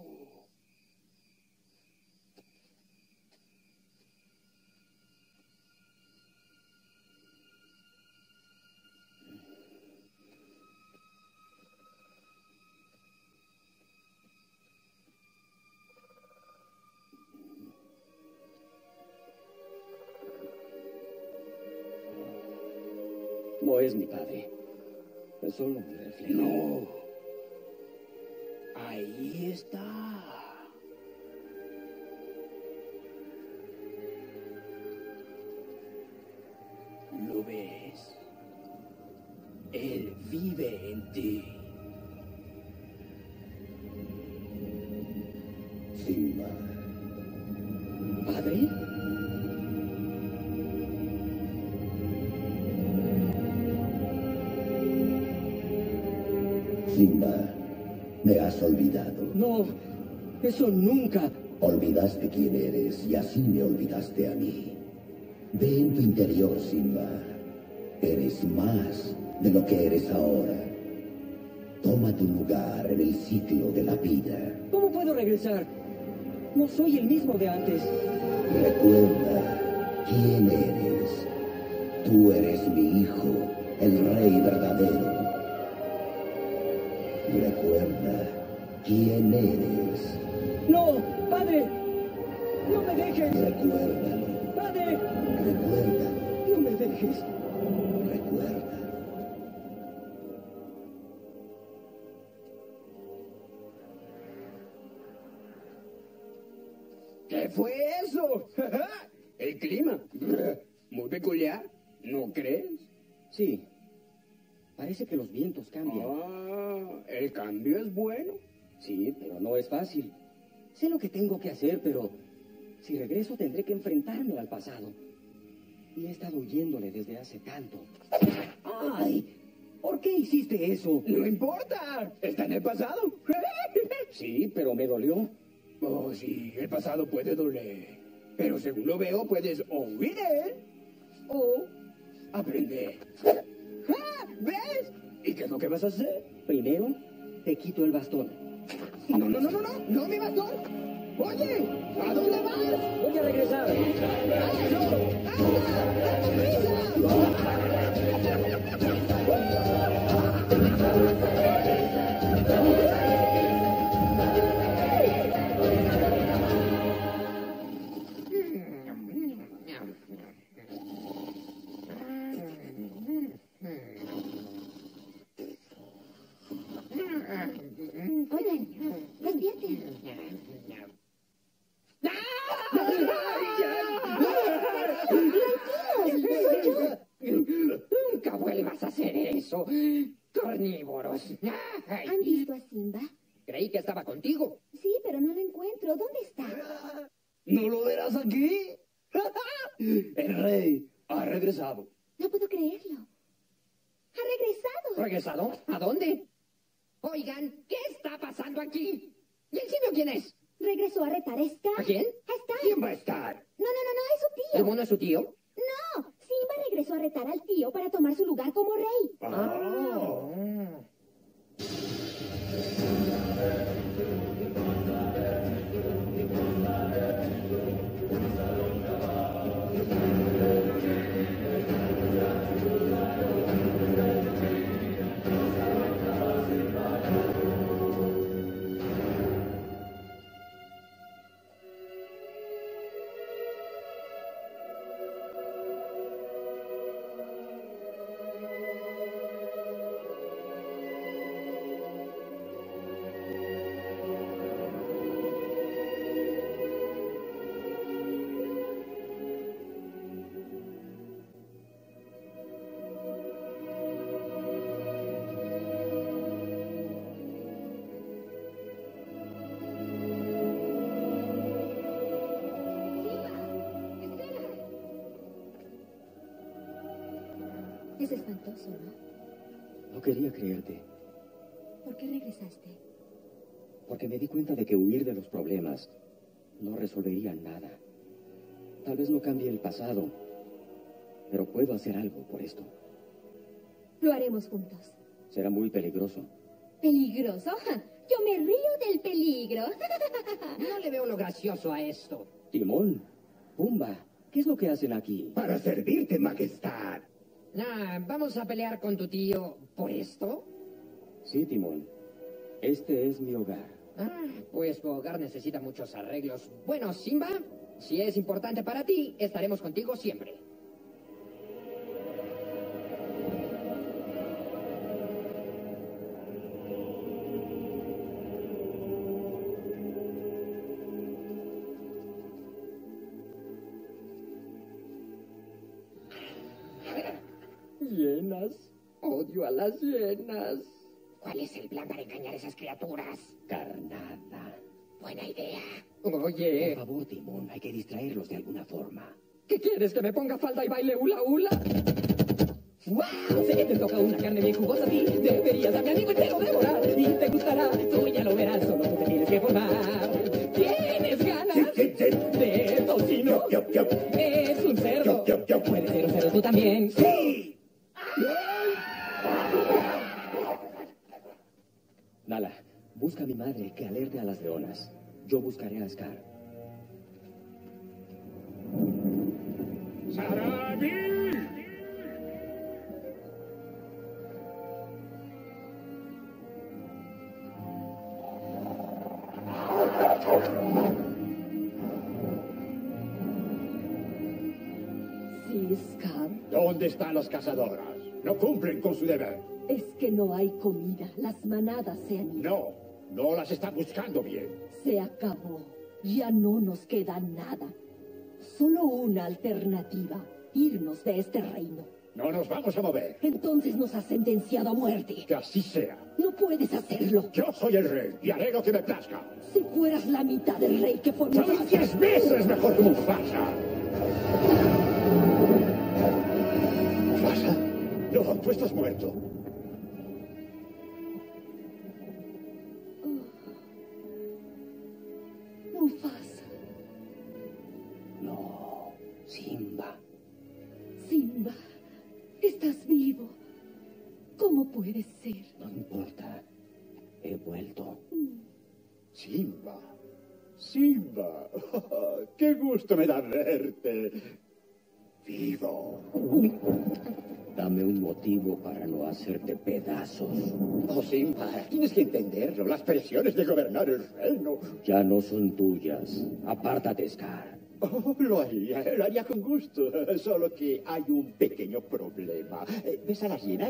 No es mi padre. Es solo mi reflejo. No. Ahí está. ¿Lo ves? Él vive en ti. Simba. ¿Padre? Simba, me has olvidado. No, eso nunca. Olvidaste quién eres y así me olvidaste a mí. Ve en tu interior, Simba. Eres más de lo que eres ahora. Toma tu lugar en el ciclo de la vida. ¿Cómo puedo regresar? No soy el mismo de antes. Recuerda quién eres. Tú eres mi hijo, el rey verdadero. Recuerda quién eres. No, padre. No me dejes. Recuérdalo. Padre. Recuérdalo. No me dejes. Recuerda. ¿Qué fue eso? El clima. Muy peculiar, ¿no crees? Sí. Parece que los vientos cambian. Ah, el cambio es bueno. Sí, pero no es fácil. Sé lo que tengo que hacer, pero si regreso tendré que enfrentarme al pasado. Y he estado huyéndole desde hace tanto. ¡Ay! ¿Por qué hiciste eso? No importa, está en el pasado. Sí, pero me dolió. Oh, sí, el pasado puede doler. Pero según lo veo, puedes o huir de él o aprender. ¡Ah! ¿Ves? ¿Y qué es lo que vas a hacer? Primero, te quito el bastón. No, no, no, no, no, no mi bastón. Oye, ¿a dónde vas? Voy a regresar. Oigan, despierte. Nunca vuelvas a hacer eso. carnívoros. Ay, ¿Han visto a Simba? creí que estaba contigo. Sí, pero no lo encuentro. ¿Dónde está? ¿No lo verás aquí? El rey ha regresado. No puedo creerlo. ¡Ha regresado! ¿Regresado? ¿A dónde? Oigan, ¿qué está pasando aquí? ¿Y el simio quién es? Regresó a retar a Scar. ¿A quién? A Scar. ¿Quién va a estar? No, es su tío. ¿El mono es su tío? No, Simba regresó a retar al tío para tomar su lugar como rey. Ah. Es espantoso, ¿no? No quería creerte, ¿Por qué regresaste? porque me di cuenta de que huir de los problemas no resolvería nada. Tal vez no cambie el pasado, pero puedo hacer algo por esto. Lo haremos juntos. Será muy peligroso. ¿Peligroso? Yo me río del peligro. No le veo lo gracioso a esto. Timón, Pumba, ¿qué es lo que hacen aquí? Para servirte, majestad. ¿Vamos a pelear con tu tío por esto? Sí, Timón. Este es mi hogar. Pues tu hogar necesita muchos arreglos. Bueno, Simba, si es importante para ti, estaremos contigo siempre. Hienas. Odio a las hienas. ¿Cuál es el plan para engañar a esas criaturas? Carnada. Buena idea. Por Oye, favor, Timón, hay que distraerlos de alguna forma. ¿qué quieres? ¿Que me ponga falda y baile hula hula? ¡Wow! Sé que te toca una carne bien jugosa a ti. Deberías a mi amigo y te lo devorar. Y te gustará, tú ya lo verás. Solo tú te tienes que formar. ¿Tienes ganas de tocino? Es un cerdo. Puedes ser un cerdo tú también. ¡Sí! Nala, busca a mi madre que alerte a las leonas. Yo buscaré a Scar. ¡Sarabi! Sí, Scar. ¿Dónde están las cazadoras? No cumplen con su deber. Es que no hay comida. Las manadas se han ido. No las está buscando bien. Se acabó. Ya no nos queda nada. Solo una alternativa. Irnos de este reino. No nos vamos a mover. Entonces nos ha sentenciado a muerte. Que así sea. No puedes hacerlo. Yo soy el rey y haré lo que me plazca. Si fueras la mitad del rey que fue ¡Soy 10 veces mejor que Mufasa! ¿Mufasa? No, tú estás muerto. Mufasa. No, Simba. Simba, estás vivo. ¿Cómo puede ser? No importa. He vuelto. Simba. Simba. ¡Qué gusto me da verte! Vivo. Dame un motivo para no hacerte pedazos. Oh, Simba, tienes que entenderlo. Las presiones de gobernar el reino. Ya no son tuyas. Apártate, Scar. Oh, lo haría con gusto. Solo que hay un pequeño problema. ¿Ves a las hienas?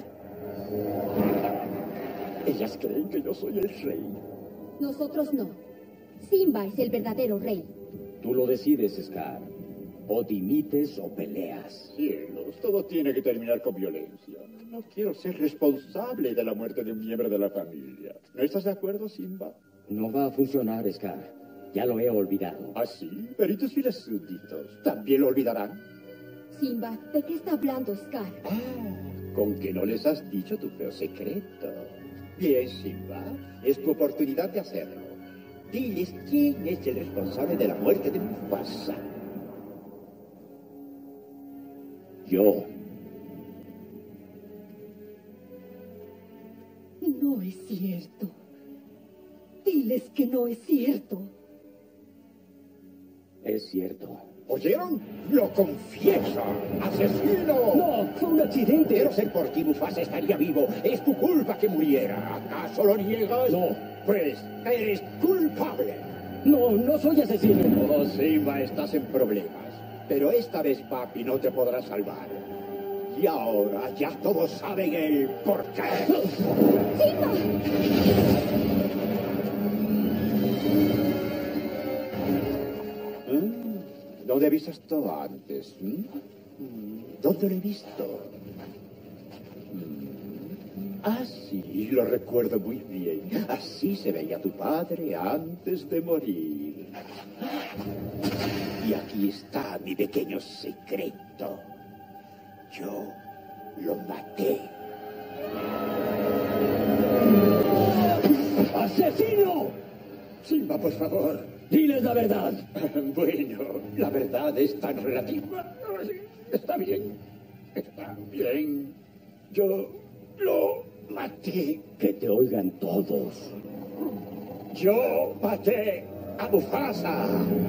Ellas creen que yo soy el rey. Nosotros no. Simba es el verdadero rey. Tú lo decides, Scar. O dimites o peleas. Cielos, todo tiene que terminar con violencia. No quiero ser responsable de la muerte de un miembro de la familia. ¿No estás de acuerdo, Simba? No va a funcionar, Scar. Ya lo he olvidado. ¿Ah, sí? Pero ¿y tus fieles súbditos? ¿También lo olvidarán? Simba, ¿de qué está hablando Scar? ¿Con que no les has dicho tu feo secreto? Bien, Simba, es tu oportunidad de hacerlo. Diles quién es el responsable de la muerte de Mufasa. Yo. No es cierto. Diles que no es cierto. Es cierto. ¿Oyeron? ¡Lo confieso! ¡Asesino! ¡No! ¡Fue un accidente! Pero ser por ti, Mufasa estaría vivo. Es tu culpa que muriera. ¿Acaso lo niegas? No. Pues eres culpable. No, no soy asesino. Oh, Simba, estás en problemas. Pero esta vez papi no te podrá salvar. Y ahora ya todos saben el porqué. ¡Simba! ¿Dónde he visto esto antes? ¿Dónde lo he visto? Ah, sí, lo recuerdo muy bien. Así se veía tu padre antes de morir. Y aquí está mi pequeño secreto. Yo lo maté. ¡Asesino! Simba, por favor. Diles la verdad. Bueno, la verdad es tan relativa. Está bien. Está bien. Yo lo maté. Que te oigan todos. Yo maté a Mufasa.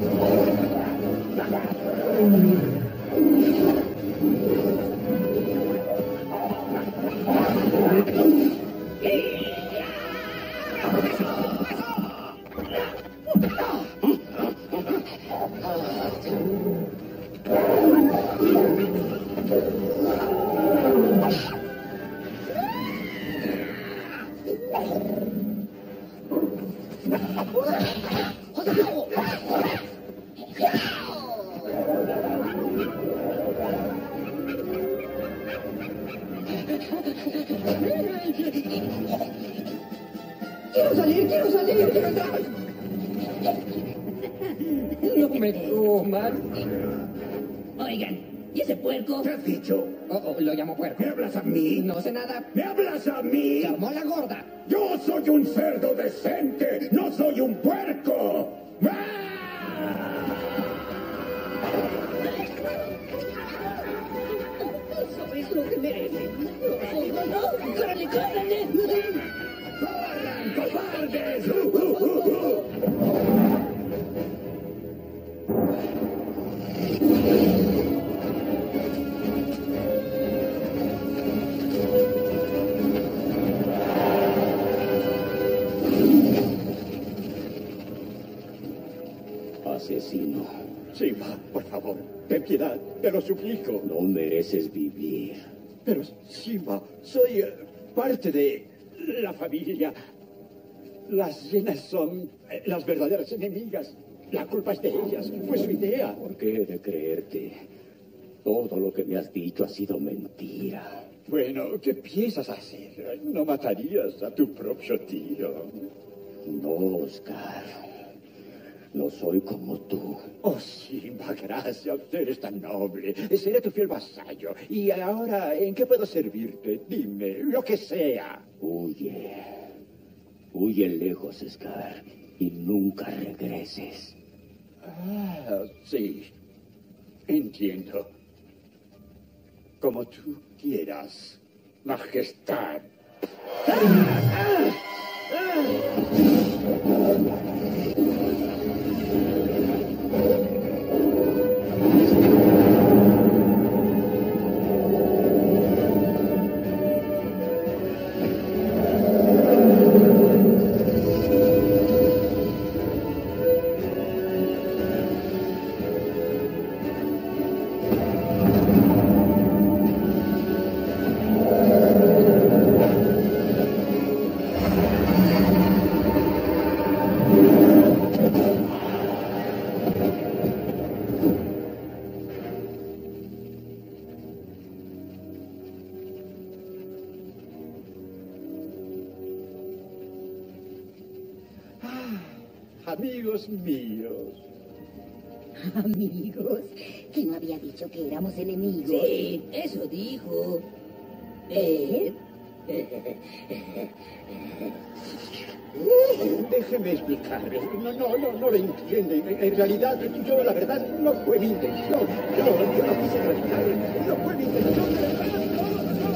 quiero salir, quiero entrar. No me coman. Oigan, ¿y ese puerco? ¿Qué has dicho? Lo llamo puerco. ¿Me hablas a mí? No sé nada. ¿Me hablas a mí? Llamó a la gorda. Yo soy un cerdo decente, no soy un puerco. Eso es lo que merece. ¡Córrele, córrele! ¡Corran, cobardes! Asesino. Simba, por favor, ten piedad, te lo suplico. No mereces vivir. Pero, Simba, soy parte de la familia. Las llenas son las verdaderas enemigas. La culpa es de ellas, fue su idea. ¿Por qué he de creerte? Todo lo que me has dicho ha sido mentira. Bueno, ¿qué piensas hacer? ¿No matarías a tu propio tío? No, Oscar. No soy como tú. Oh, Simba, gracias. Eres tan noble. Seré tu fiel vasallo. Y ahora, ¿en qué puedo servirte? Dime, lo que sea. Huye. Huye lejos, Scar. Y nunca regreses. Ah, sí. Entiendo. Como tú quieras, Majestad. amigos míos. Amigos, que no había dicho que éramos enemigos. Sí, eso dijo. Déjeme explicarle. No lo entienden. En realidad, yo la verdad no fue mi intención. Yo no quise tratarle. No fue mi intención. De verdad, no.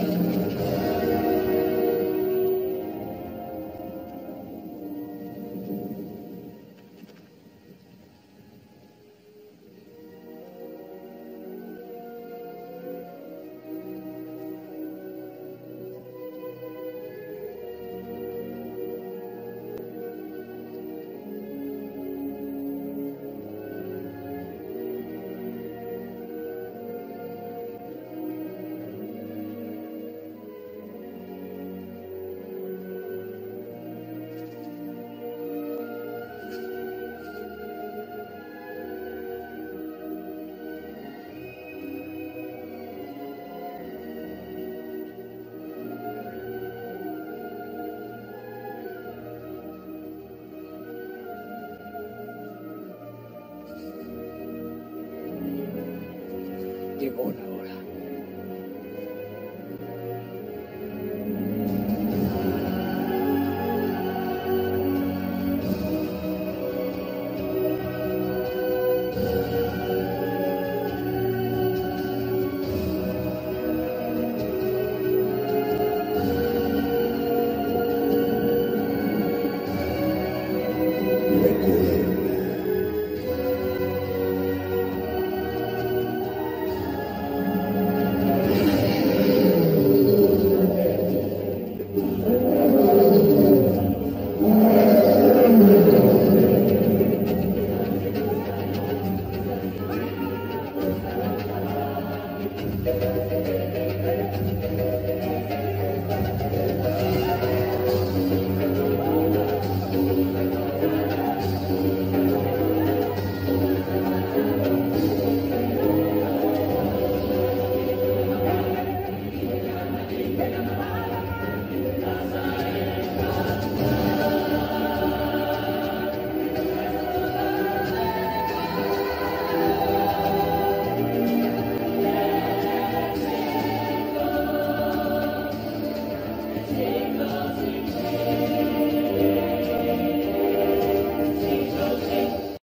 Llegó la hora.